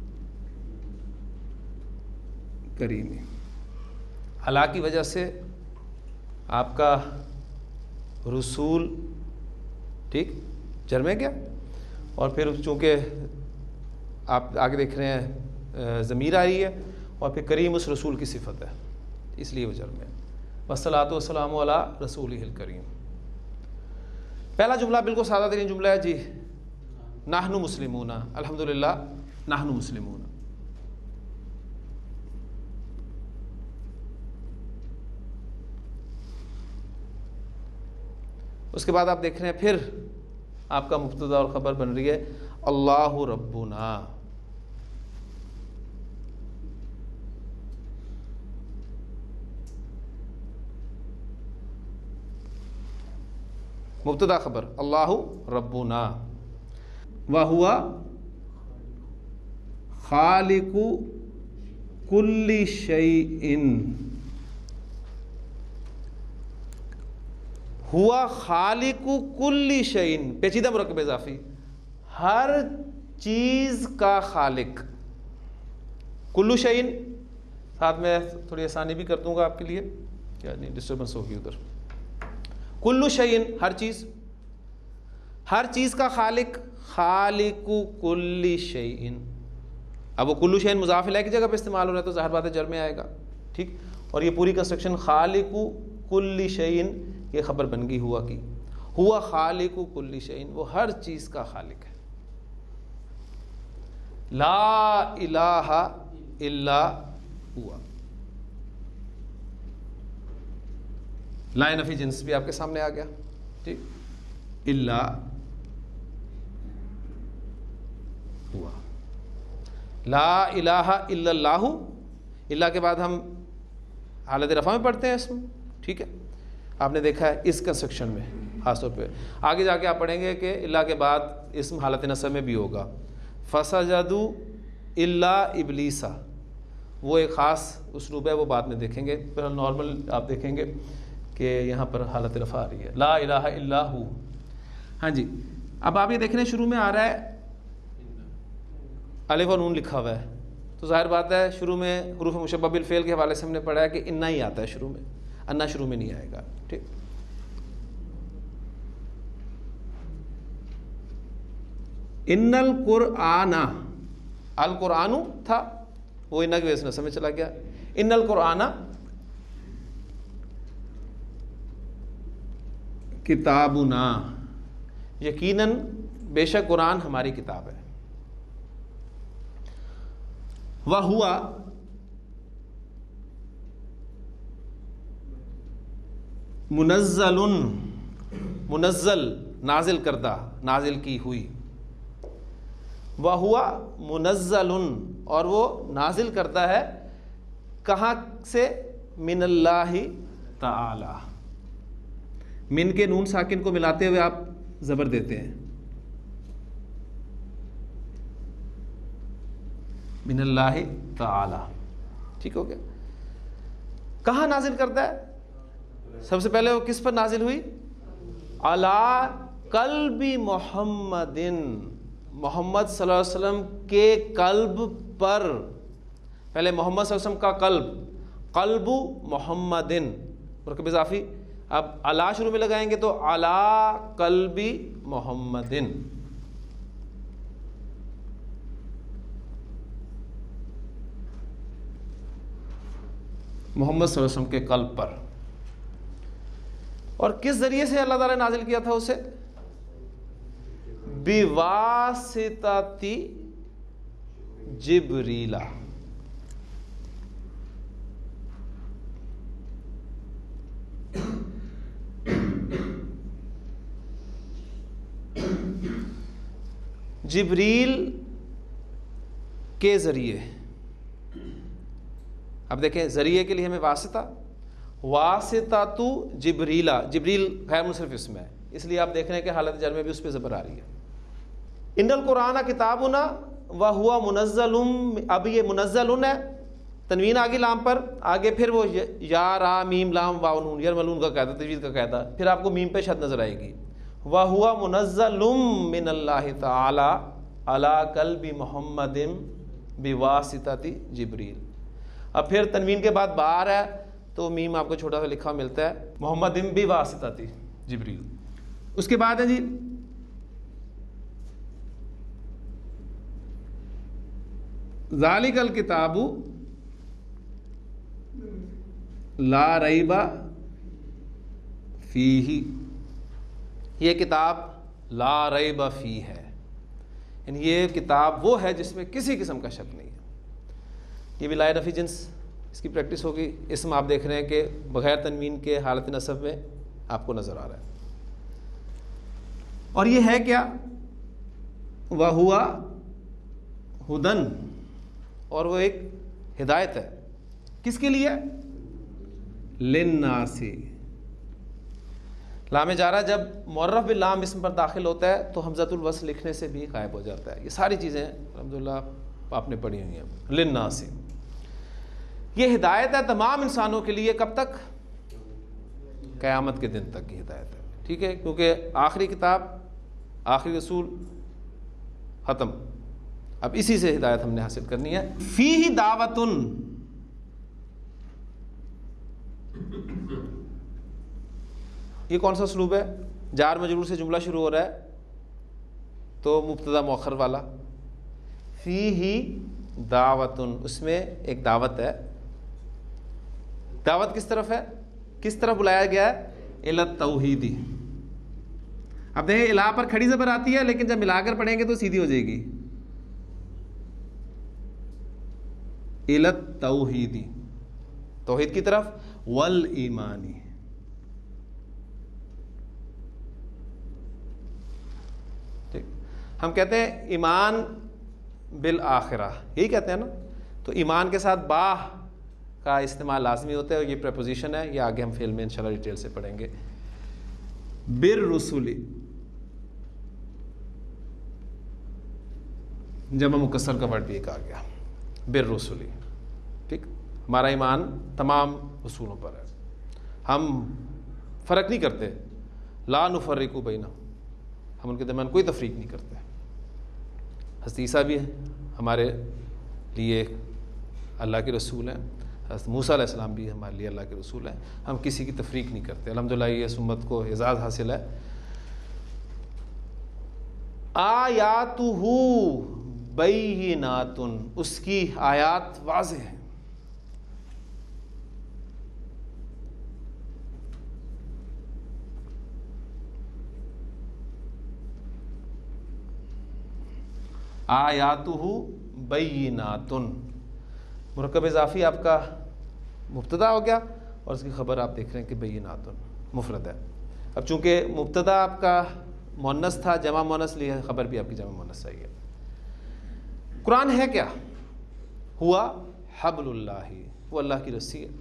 کریم، اللہ کی وجہ سے آپ کا رسول ٹھیک جر میں گیا، اور پھر چونکہ آپ آگے دیکھ رہے ہیں ضمیر آ رہی ہے، اور پھر کریم اس رسول کی صفت ہے اس لیے وہ جر میں. والصلاۃ والسلام علی رسولہ الکریم. پہلا جملہ بالکل سادہ ترین جملہ ہے جی، نحن مسلمون، الحمدللہ نحن مسلمون. اس کے بعد آپ دیکھ رہے ہیں پھر آپ کا مبتدا اور خبر بن رہی ہے اللہ ربنا. مبتدا خبر اللہ ربنا، وہوا خالق کل شیء، ہوا خالق کل شیء، پیچیدہ مرکب اضافی، ہر چیز کا خالق. کل شیء ساتھ میں تھوڑی آسانی بھی کر دوں گا آپ کے لیے، کیا نہیں ڈسٹربنس ہوگی ادھر. کل شیء ہر چیز، ہر چیز کا خالق، خالق کل شیء. اب وہ کل شیء مضاف الیہ کی جگہ پہ استعمال ہو رہا ہے تو ظاہر بات ہے جر میں آئے گا ٹھیک. اور یہ پوری کنسٹرکشن خالق کل شیء یہ خبر بن گئی ہوا کی. ہوا خالق کل شیء، وہ ہر چیز کا خالق ہے. لا الہ الا ہوا، لا نفی جنس بھی آپ کے سامنے آ گیا ٹھیک. الا ہوا، لا الہ الا اللہ. الا کے بعد ہم حالت رفع میں پڑھتے ہیں اسم ٹھیک ہے. آپ نے دیکھا ہے اس کنسٹرکشن میں خاص طور پہ. آگے جا کے آپ پڑھیں گے کہ الا کے بعد اسم حالت نصب میں بھی ہوگا. فسجدوا الا ابلیسا، وہ ایک خاص اسلوب ہے، وہ بعد میں دیکھیں گے. پھر نارمل آپ دیکھیں گے کہ یہاں پر حالت رفع آ رہی ہے لا الہ الا ہو. ہاں جی اب آپ یہ دیکھ رہے ہیں شروع میں آ رہا ہے الف و نون لکھا ہوا ہے، تو ظاہر بات ہے شروع میں حروف مشبہ بالفعل کے حوالے سے ہم نے پڑھا ہے کہ انا ہی آتا ہے شروع میں، انا شروع میں نہیں آئے گا ٹھیک. ان القرآن، القرآن تھا وہ انا کی وجہ سے سمجھ چلا گیا. ان القرآن کتابنا، یقیناً بے شک قرآن ہماری کتاب ہے. وہوا منزل، منزل نازل کردہ، نازل کی ہوئی. وہوا منزل، اور وہ نازل کردہ ہے کہاں سے؟ من اللہ تعالی. من کے نون ساکن کو ملاتے ہوئے آپ زبر دیتے ہیں، من اللہ تعالی ٹھیک ہو گیا. کہاں نازل کرتا ہے؟ سب سے پہلے وہ کس پر نازل ہوئی؟ علی قلب محمد، محمد صلی اللہ علیہ وسلم کے قلب پر. پہلے محمد صلی اللہ علیہ وسلم کا قلب، قلب محمد مرکب اضافی. اب علی شروع میں لگائیں گے تو علی قلب محمد. محمد صلی اللہ علیہ وسلم کے قلب پر. اور کس ذریعے سے اللہ تعالیٰ نے نازل کیا تھا اسے؟ بواسطتی جبریلا. جبریل کے ذریعے. اب دیکھیں ذریعے کے لیے ہمیں واسطہ، واسطہ تو جبریلا، جبریل غیر منصرف اسم ہے، اس لیے آپ دیکھ رہے ہیں کہ حالت جر میں بھی اس پہ زبر آ رہی ہے. ان القرآن کتابنا وہو منزل، اب یہ منزل ہے، تنوین آگے لام پر، آگے پھر وہ یا را میم لام واو نون یرملون کا قاعدہ، تجوید کا قاعدہ، پھر آپ کو میم پہ شد نظر آئے گی. وہو منزل من اللہ تعالی علی قلب محمد بواسطۃ جبریل. اب پھر تنوین کے بعد با ہے تو میم آپ کو چھوٹا سا لکھا ملتا ہے، محمد بواسطۃ جبریل. اس کے بعد ہے جی ذالک الکتاب لا ریب فیہ، یہ کتاب لا ریب فیہ ہے، یعنی یہ کتاب وہ ہے جس میں کسی قسم کا شک نہیں ہے. یہ بھی لائے نفی جنس اس کی پریکٹس ہوگی. اسم آپ دیکھ رہے ہیں کہ بغیر تنوین کے حالت نصب میں آپ کو نظر آ رہا ہے. اور یہ ہے کیا؟ وَهُوَ ہدن، اور وہ ایک ہدایت ہے. کس کے لیے؟ للناس. لام جارہ جب معرف باللام اسم پر داخل ہوتا ہے تو حمزۃ الوصل لکھنے سے بھی غائب ہو جاتا ہے. یہ ساری چیزیں الحمدللہ آپ نے پڑھی ہوئی ہیں. للناس، یہ ہدایت ہے تمام انسانوں کے لیے. کب تک؟ قیامت کے دن تک کی ہدایت ہے. ٹھیک ہے، کیونکہ آخری کتاب، آخری رسول ختم، اب اسی سے ہدایت ہم نے حاصل کرنی ہے. فیہ دعوتن، یہ کون سا اسلوب ہے؟ جار مجرور سے جملہ شروع ہو رہا ہے تو مبتدا مؤخر والا. فیہ دعوتن، اس میں ایک دعوت ہے. دعوت کس طرف ہے؟ کس طرف بلایا گیا ہے؟ الی التوحید. اب دیکھیں الا پر کھڑی زبر آتی ہے لیکن جب ملا کر پڑھیں گے تو سیدھی ہو جائے گی. الی التوحید، توحید کی طرف. والایمانی، ٹھیک. ہم کہتے ہیں ایمان بالآخرہ، یہی کہتے ہیں نا. تو ایمان کے ساتھ با کا استعمال لازمی ہوتا ہے، اور یہ پریپوزیشن ہے. یہ آگے ہم فعل میں انشاءاللہ ڈیٹیل سے پڑھیں گے. بالرسل، جمع مکسر کا ورڈ بھی ایک آ گیا، بالرسل. ٹھیک، ہمارا ایمان تمام رسولوں پر ہے. ہم فرق نہیں کرتے. لا نفرق بینہم، ہم ان کے درمیان کوئی تفریق نہیں کرتے. حضرت عیسیٰ بھی ہمارے لیے اللہ کے رسول ہیں، حضرت موسیٰ علیہ السلام بھی ہمارے لیے اللہ کے رسول ہیں. ہم کسی کی تفریق نہیں کرتے. الحمدللہ یہ سمت کو اعزاز حاصل ہے. آیاتہ بینات، اس کی آیات واضح ہیں. آیاتہ بینات، مرکب اضافی آپ کا مبتدا ہو گیا اور اس کی خبر آپ دیکھ رہے ہیں کہ بینات مفرد ہے. اب چونکہ مبتدا آپ کا مؤنث تھا، جمع مؤنث لیے خبر بھی آپ کی جمع مؤنث صحیح ہے. قرآن ہے کیا؟ ہوا حبل اللہ، وہ اللہ کی رسی ہے.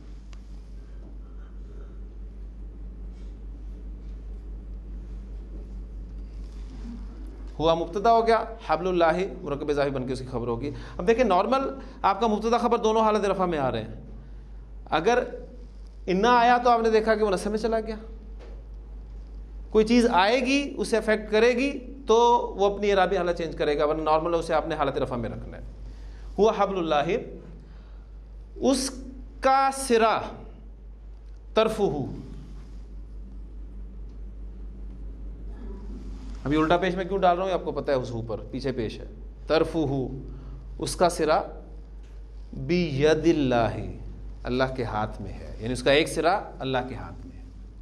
ہوا مبتدا ہو گیا، حبل اللہ مرکب اضافی بن کے اس کی خبر ہوگی. اب دیکھیں نارمل آپ کا مبتدا خبر دونوں حالت رفع میں آ رہے ہیں. اگر انا آیا تو آپ نے دیکھا کہ وہ نصب میں چلا گیا. کوئی چیز آئے گی اسے افیکٹ کرے گی تو وہ اپنی اعرابی حالت چینج کرے گا، ورنہ نارمل اسے آپ نے حالت رفع میں رکھنا ہے. ہوا حبل اللہ، اس کا سرا، طرفہ، ابھی الٹا پیش میں کیوں ڈال رہا ہوں آپ کو پتہ ہے، حضو پر پیچھے پیش ہے. طرفہ، اس کا سرا، بید اللہ، اللہ کے ہاتھ میں ہے، یعنی اس کا ایک سرا اللہ کے ہاتھ میں ہے.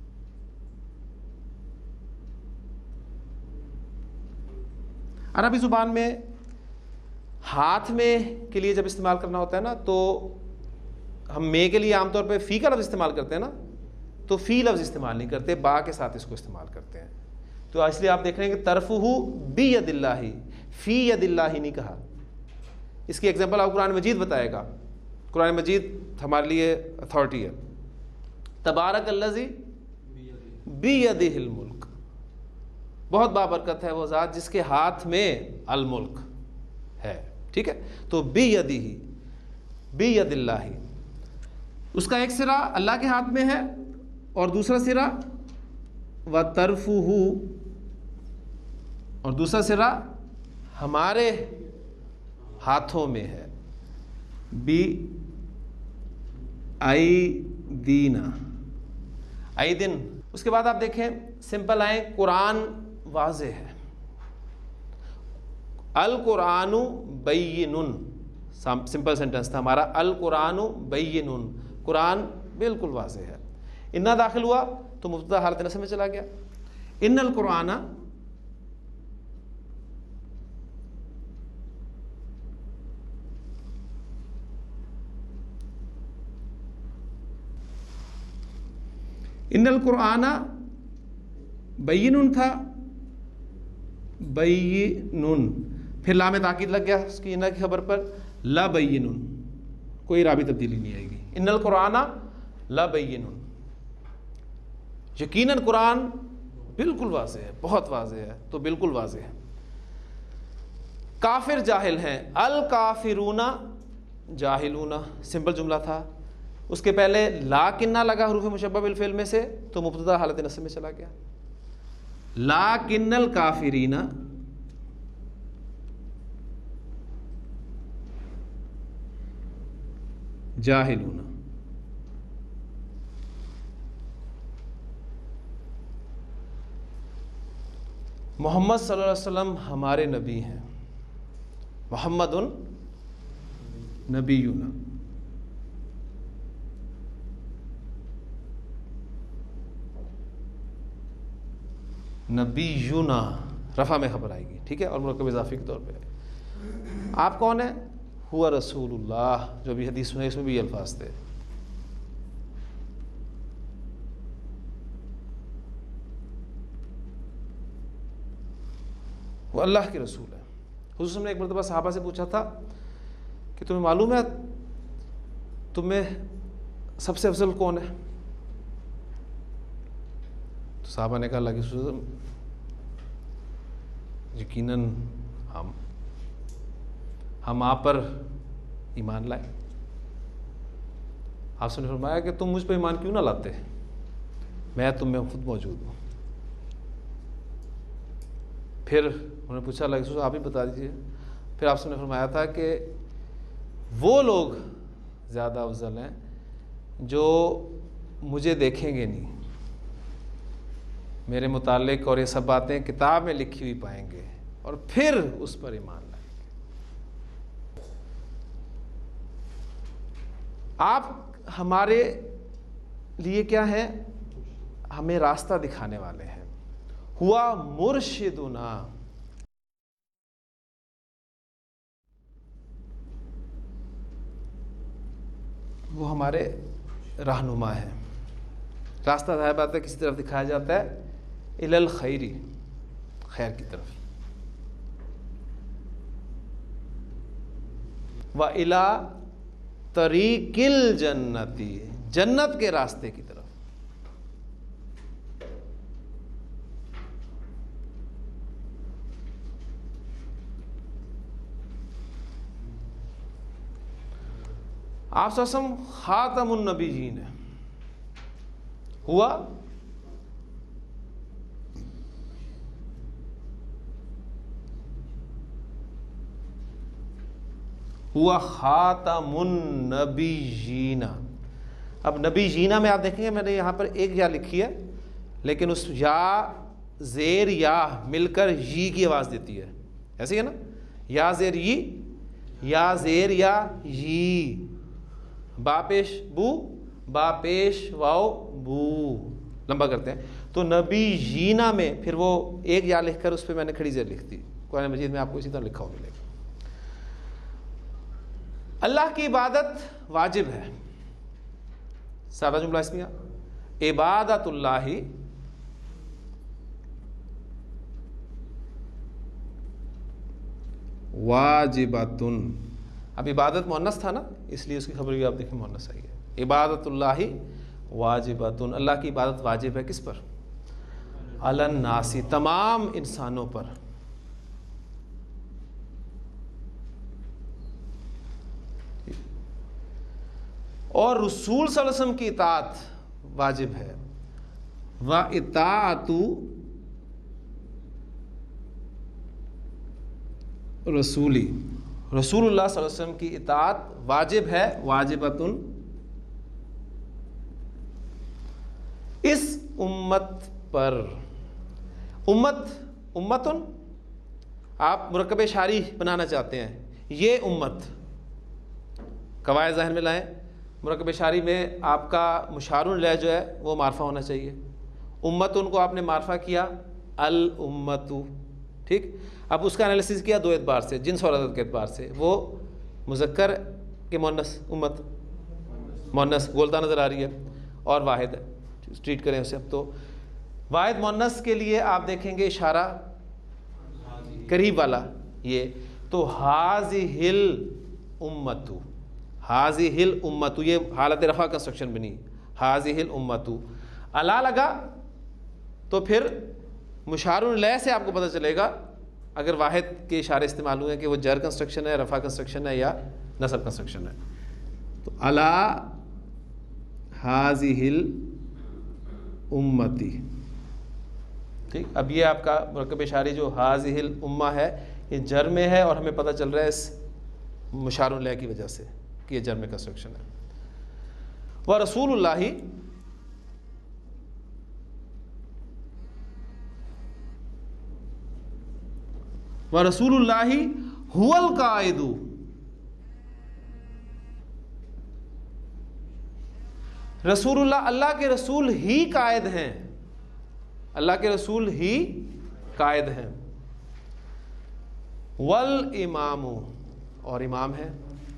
عربی زبان میں ہاتھ میں کے لیے جب استعمال کرنا ہوتا ہے نا تو ہم میں کے لیے عام طور پہ فی کا لفظ استعمال کرتے ہیں نا، تو فی لفظ استعمال نہیں کرتے، با کے ساتھ اس کو استعمال کرتے ہیں. تو اس لیے آپ دیکھ رہے ہیں کہ طرفہ بید اللہ، فی ید اللہ نہیں کہا. اس کی ایگزامپل آپ قرآن مجید بتائے گا. قرآن مجید ہمارے لیے اتھارٹی ہے. تبارک الذی بیدہ الملک، بہت بابرکت ہے وہ ذات جس کے ہاتھ میں الملک ہے. ٹھیک ہے، تو بیدہ بید اللہ، اس کا ایک سرا اللہ کے ہاتھ میں ہے اور دوسرا سرا وطرفہ، اور دوسرا سرا ہمارے ہاتھوں میں ہے. بی ایدینا، ایدن. اس کے بعد آپ دیکھیں سمپل آئیں، قرآن واضح ہے. القرآن بین، سمپل سینٹنس تھا ہمارا، القرآن بین، قرآن بالکل واضح ہے. انا داخل ہوا تو مبتدا حالت نصب میں چلا گیا. ان القرآن، ان القرآن بین تھا، بین، پھر لام تاکید لگ گیا اس کی انا کی خبر پر، لا بین، کوئی رابی تبدیلی نہیں آئے گی. ان القرآن لا بین، یقیناً قرآن بالکل واضح ہے، بہت واضح ہے، تو بالکل واضح ہے. کافر جاہل ہیں، الکافرون جاہلون، سمپل جملہ تھا. اس کے پہلے لاکنہ لگا حروف مشبہ بالفعل میں سے تو مبتدا حالت نصب میں چلا گیا. لاکن الکافرین جاہلون. محمد صلی اللہ علیہ وسلم ہمارے نبی ہیں، محمد نبینا. نبینا رفع میں خبر آئے گی. ٹھیک ہے، اور مرکب اضافی کے طور پہ. آپ کون ہیں؟ ہوا رسول اللہ، جو بھی حدیث سنے اس میں بھی یہ الفاظ تھے. وہ اللہ کے رسول ہے. حضور نے ایک مرتبہ صحابہ سے پوچھا تھا کہ تمہیں معلوم ہے تمہیں سب سے افضل کون ہے؟ تو صحابہ نے کہا اللہ کے رسول یقیناً ہم ہم آپ پر ایمان لائے. آپ سے نے فرمایا کہ تم مجھ پہ ایمان کیوں نہ لاتے، میں تم میں خود موجود ہوں. پھر انہوں نے پوچھا اللہ کے رسول آپ ہی بتا دیجیے. پھر آپ سے نے فرمایا تھا کہ وہ لوگ زیادہ افضل ہیں جو مجھے دیکھیں گے نہیں، میرے متعلق اور یہ سب باتیں کتاب میں لکھی ہوئی پائیں گے اور پھر اس پر ایمان لائیں گے. آپ ہمارے لیے کیا ہیں؟ ہمیں راستہ دکھانے والے ہیں. ہوا مرشدنا، وہ ہمارے رہنما ہیں. راستہ ظاہر بات ہے کسی طرف دکھایا جاتا ہے، الی الخیری، خیر کی طرف، و الی طریق الجنتی، جنت کے راستے کی طرف. آپ صلی اللہ علیہ وسلم خاتم النبیین ہے. ہوا ہوا خاتم النبیین. اب نبی جینا میں آپ دیکھیں گے میں نے یہاں پر ایک یا لکھی ہے، لیکن اس یا زیر یا مل کر یی کی آواز دیتی ہے، ایسے ہی ہے نا، یا زیر ی، یا زیر یا یی، با پیش بو، با پیش واو بو، لمبا کرتے ہیں. تو نبی جینا میں پھر وہ ایک یا لکھ کر اس پہ میں نے کھڑی زیر لکھ دی. قرآن مجید میں آپ کو اسی طرح لکھا ہوا ملے گا. اللہ کی عبادت واجب ہے، سادہ جملہ اسمیہ. عبادت اللہ واجبۃ. اب عبادت مؤنث تھا نا، اس لیے اس کی خبر بھی آپ دیکھیں مؤنث آئی ہے. عبادت اللہ واجبۃ، اللہ کی عبادت واجب ہے کس پر؟ علی الناس، تمام انسانوں پر. اور رسول صلی اللہ علیہ وسلم کی اطاعت واجب ہے. وَإِطَاعَةُ رسولی، رسول اللہ صلی اللہ علیہ وسلم کی اطاعت واجب ہے. واجبۃ اس امت پر. امت، امتن آپ مرکب اشاری بنانا چاہتے ہیں، یہ امت. قواعد ذہن میں لائیں. مرکب اشاری میں آپ کا مشار الیہ جو ہے وہ معرفہ ہونا چاہیے. امت ان کو آپ نے معرفہ کیا الامت، ٹھیک. اب اس کا انالیسس کیا دو اعتبار سے، جنس اور عدد کے اعتبار سے. وہ مذکر کے مؤنث، امت مؤنث گولتا نظر آ رہی ہے، اور واحد ہے، ٹریٹ کریں اسے. اب تو واحد مؤنث کے لیے آپ دیکھیں گے اشارہ قریب والا یہ، تو ہذہ الامۃ، ہذہ الامۃ، یہ حالت رفع کنسٹرکشن بنی. ہذہ الامۃ الا لگا تو پھر مشار الیہ سے آپ کو پتہ چلے گا اگر واحد کے اشارے استعمال ہوئے کہ وہ جر کنسٹرکشن ہے، رفع کنسٹرکشن ہے، یا نصب کنسٹرکشن ہے. تو الا ہذہ الامۃ، ٹھیک. اب یہ آپ کا مرکب اشاری جو ہذہ الامہ ہے یہ جر میں ہے، اور ہمیں پتہ چل رہا ہے اس مشار الیہ کی وجہ سے کہ یہ جر میں کنسٹرکشن ہے. ورسول اللہ، ورسول اللہ هو القائد، رسول اللہ، اللہ کے رسول ہی قائد ہیں، اللہ کے رسول ہی قائد ہیں. والامام، اور امام ہے.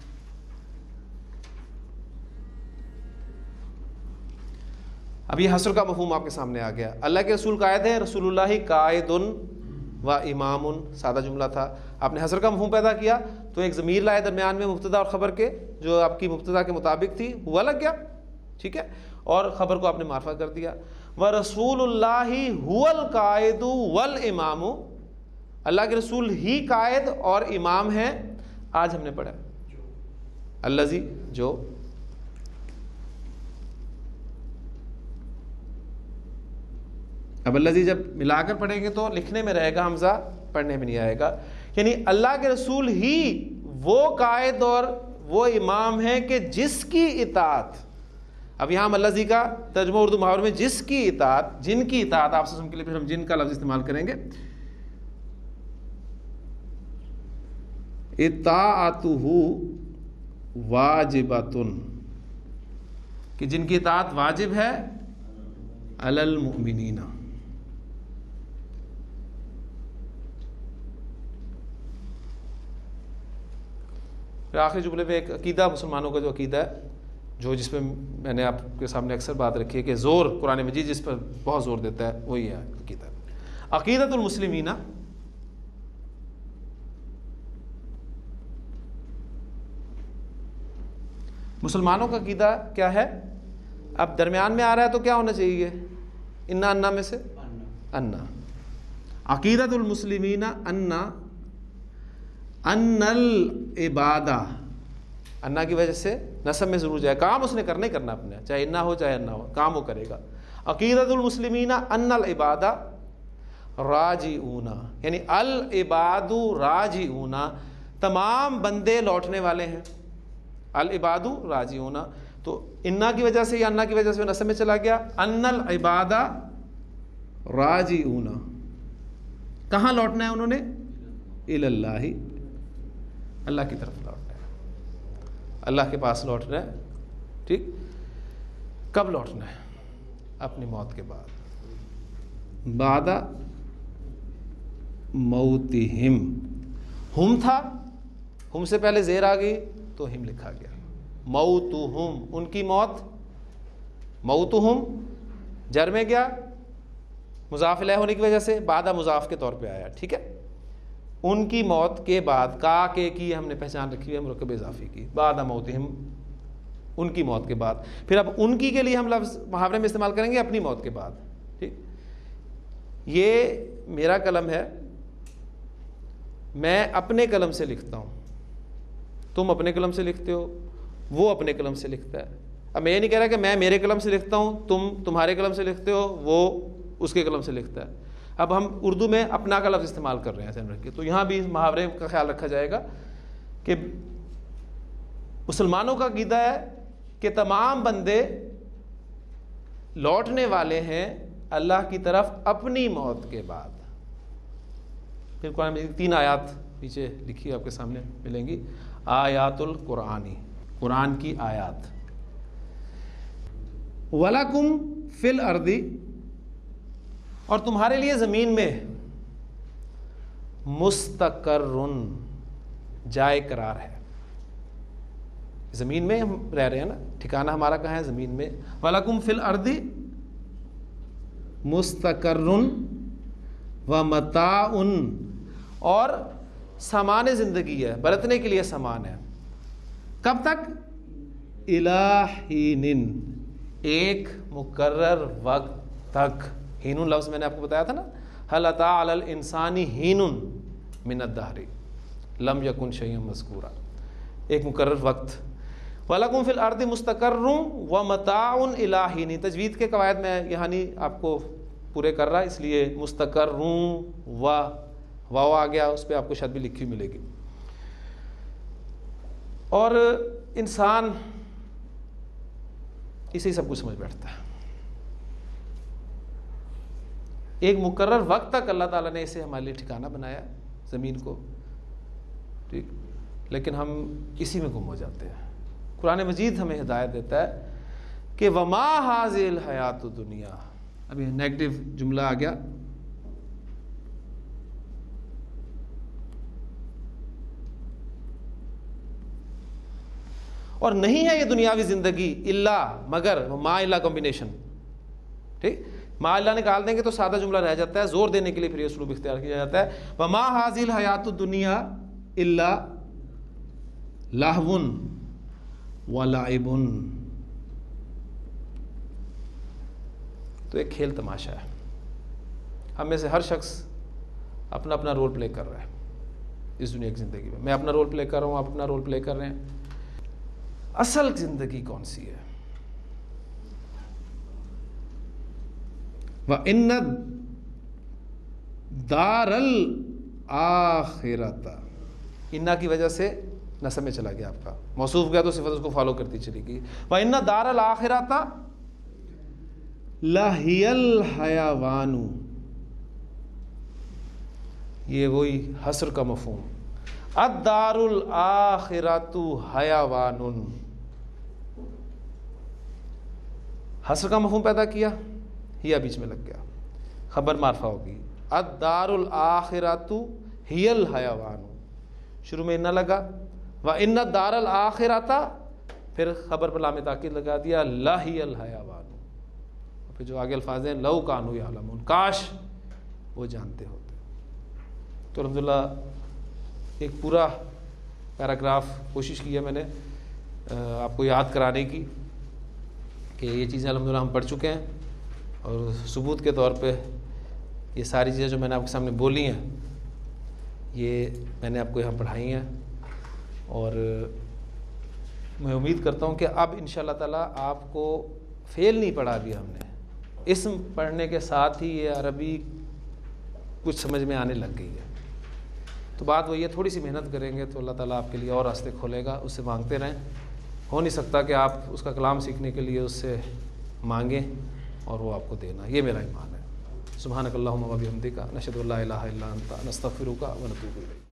اب یہ حصر کا مفہوم آپ کے سامنے آ گیا. اللہ کے رسول قائد ہیں، رسول اللہ قائد و امام، سادہ جملہ تھا. آپ نے حصر کا مفہوم پیدا کیا تو ایک ضمیر لائے درمیان میں مبتدا اور خبر کے، جو آپ کی مبتدا کے مطابق تھی، ہوا لگ گیا، ٹھیک ہے. اور خبر کو آپ نے معرفہ کر دیا. وَرَسُولُ اللَّهِ هُوَ الْقَائِدُ وَالْإِمَامُ، اللہ کے رسول ہی قائد اور امام ہیں. آج ہم نے پڑھا الذی، جو. اب الذی جب ملا کر پڑھیں گے تو لکھنے میں رہے گا، حمزہ پڑھنے میں نہیں آئے گا. یعنی اللہ کے رسول ہی وہ قائد اور وہ امام ہیں کہ جس کی اطاعت. اب یہاں الذی کا ترجمہ اردو محاورے میں جس کی اطاعت، جن کی اطاعت، آپ سے کے لیے پھر ہم جن کا لفظ استعمال کریں گے. اطاعتہ واجبۃ، کہ جن کی اطاعت واجب ہے. علی المؤمنین، پھر آخری جملے میں ایک عقیدہ، مسلمانوں کا جو عقیدہ ہے، جو جس پہ میں نے آپ کے سامنے اکثر بات رکھی ہے کہ زور قرآن مجید جس پر بہت زور دیتا ہے وہی ہے عقیدہ. عقیدۃ المسلمین، مسلمانوں کا عقیدہ کیا ہے؟ اب درمیان میں آ رہا ہے تو کیا ہونا چاہیے؟ انا انا میں سے انا. عقیدۃ المسلمین انا ان العبادہ، انا کی وجہ سے نسب میں ضرور جائے، کام اس نے کرنا ہی کرنا اپنے، چاہے انا ہو چاہے انا ہو، کام وہ کرے گا. عقیدۃ المسلمین ان العبادہ راجعون، یعنی العباد راجعون، تمام بندے لوٹنے والے ہیں. العباد راجعون، تو انا کی وجہ سے یا انا کی وجہ سے نسب میں چلا گیا. ان العباد راجعون، کہاں لوٹنا ہے انہوں نے؟ الی اللہ، اللہ کی طرف لوٹنا ہے، اللہ کے پاس لوٹنا ہے. ٹھیک، کب لوٹنا ہے؟ اپنی موت کے بعد. بعد موتہم، ہم تھا، ہم سے پہلے زیر آ گئی تو ہم لکھا گیا. موتہم، ان کی موت. موتہم جر میں گیا، مضاف الیہ ہونے کی وجہ سے بعد مضاف کے طور پہ آیا. ٹھیک ہے، ان کی موت کے بعد، کا کے کی ہم نے پہچان رکھی ہے مرکب اضافی کی، بعد موتہم، ان کی موت کے بعد. پھر اب ان کی کے لیے ہم لفظ محاورے میں استعمال کریں گے اپنی موت کے بعد. ٹھیک، یہ میرا قلم ہے، میں اپنے قلم سے لکھتا ہوں، تم اپنے قلم سے لکھتے ہو، وہ اپنے قلم سے لکھتا ہے. اب میں یہ نہیں کہہ رہا کہ میں میرے قلم سے لکھتا ہوں، تم تمہارے قلم سے لکھتے ہو، وہ اس کے قلم سے لکھتا ہے. اب ہم اردو میں اپنا کا لفظ استعمال کر رہے ہیں ذہن رکھیے. تو یہاں بھی محاورے کا خیال رکھا جائے گا کہ مسلمانوں کا عقیدہ ہے کہ تمام بندے لوٹنے والے ہیں اللہ کی طرف اپنی موت کے بعد. پھر قرآن میں تین آیات پیچھے لکھی آپ کے سامنے ملیں گی، آیات القرآنی، قرآن کی آیات. وَلَكُمْ فِي الْأَرْضِ، اور تمہارے لیے زمین میں مستقرن، جائے قرار ہے. زمین میں ہم رہ رہے ہیں نا، ٹھکانہ ہمارا کہاں ہے؟ زمین میں. وَلَكُمْ فِي الْأَرْضِ مستقرن وَمَتَاعٌ، اور سامان زندگی ہے، برتنے کے لیے سامان ہے. کب تک؟ اِلَىٰ حِینٍ، ایک مقرر وقت تک. ہینٌ لفظ میں نے آپ کو بتایا تھا نا، هَلْ أَتَىٰ عَلَى الْإِنسَانِ حِینٌ مِنَ الدَّهْرِ لَمْ يَكُنْ شَيْئًا مَذْکُورًا، ایک مقرر وقت. وَلَكُمْ فِي الْأَرْضِ مُسْتَقَرٌّ وَمَتَاعٌ إِلَىٰ حِینٍ. تجوید کے قواعد میں یہاں نہیں آپ کو پورے کر رہا، اس لیے مستقرٌ و واو آ گیا، اس پہ آپ کو شاید بھی لکھی ملے گی. اور انسان اسے سب کچھ سمجھ بیٹھتا ہے. ایک مقرر وقت تک اللہ تعالیٰ نے اسے ہمارے لیے ٹھکانہ بنایا زمین کو، ٹھیک، لیکن ہم اسی میں گم ہو جاتے ہیں. قرآن مجید ہمیں ہدایت دیتا ہے کہ وما هذه الحیات الدنیا. ابھی نیگیٹو جملہ آ گیا، اور نہیں ہے یہ دنیاوی زندگی الا، مگر، ما الا کمبینیشن. ٹھیک، ما اللہ نکال دیں گے تو سادہ جملہ رہ جاتا ہے، زور دینے کے لیے پھر یہ اسلوب اختیار کیا جاتا ہے. وما هذه الحیات الدنیا الا لہو ولعب. تو ایک کھیل تماشا ہے. ہم میں سے ہر شخص اپنا اپنا رول پلے کر رہا ہے اس دنیا کی زندگی میں. میں اپنا رول پلے کر رہا ہوں، آپ اپنا رول پلے کر رہے ہیں. اصل زندگی کون سی ہے؟ وَإِنَّ دَارَ الْآخِرَةَ، اِنَّا کی وجہ سے نسب میں چلا گیا، آپ کا موصوف گیا تو صفت اس کو فالو کرتی چلی گئی. وَإِنَّ دَارَ الْآخِرَةَ لَهِيَ الْحَيَوَانُ، یہ وہی حصر کا مفہوم. الدار الآخرۃ حیوان، حصر کا مفہوم پیدا کیا، ہیا بیچ میں لگ گیا، خبر معرفہ ہوگی. الدار الآخرۃ ہی الحیوان، شروع میں نہ لگا. وَإِنَّ الدَّارَ الْآخِرَةَ، پھر خبر پر لام تاکید لگا دیا، لَهِيَ الْحَيَوَانُ. پھر جو آگے الفاظ ہیں لَوْ كَانُوا يَعْلَمُونَ، کاش وہ جانتے ہوتے. تو الحمدللہ ایک پورا پیراگراف کوشش کی ہے میں نے آپ کو یاد کرانے کی کہ یہ چیزیں الحمدللہ ہم پڑھ چکے ہیں، اور ثبوت کے طور پہ یہ ساری چیزیں جو میں نے آپ کے سامنے بولی ہیں یہ میں نے آپ کو یہاں پڑھائی ہیں. اور میں امید کرتا ہوں کہ اب انشاءاللہ تعالیٰ آپ کو فیل نہیں پڑھا دیا ہم نے. اسم پڑھنے کے ساتھ ہی یہ عربی کچھ سمجھ میں آنے لگ گئی ہے. تو بات وہ یہ، تھوڑی سی محنت کریں گے تو اللہ تعالیٰ آپ کے لیے اور راستے کھولے گا. اس سے مانگتے رہیں. ہو نہیں سکتا کہ آپ اس کا کلام سیکھنے کے لیے اس سے مانگیں اور وہ آپ کو دینا. یہ میرا ایمان ہے. سبحانک اللہم و بحمدک، نشہد ان لا الہ الا انت، نستغفرک و نتوب الیک.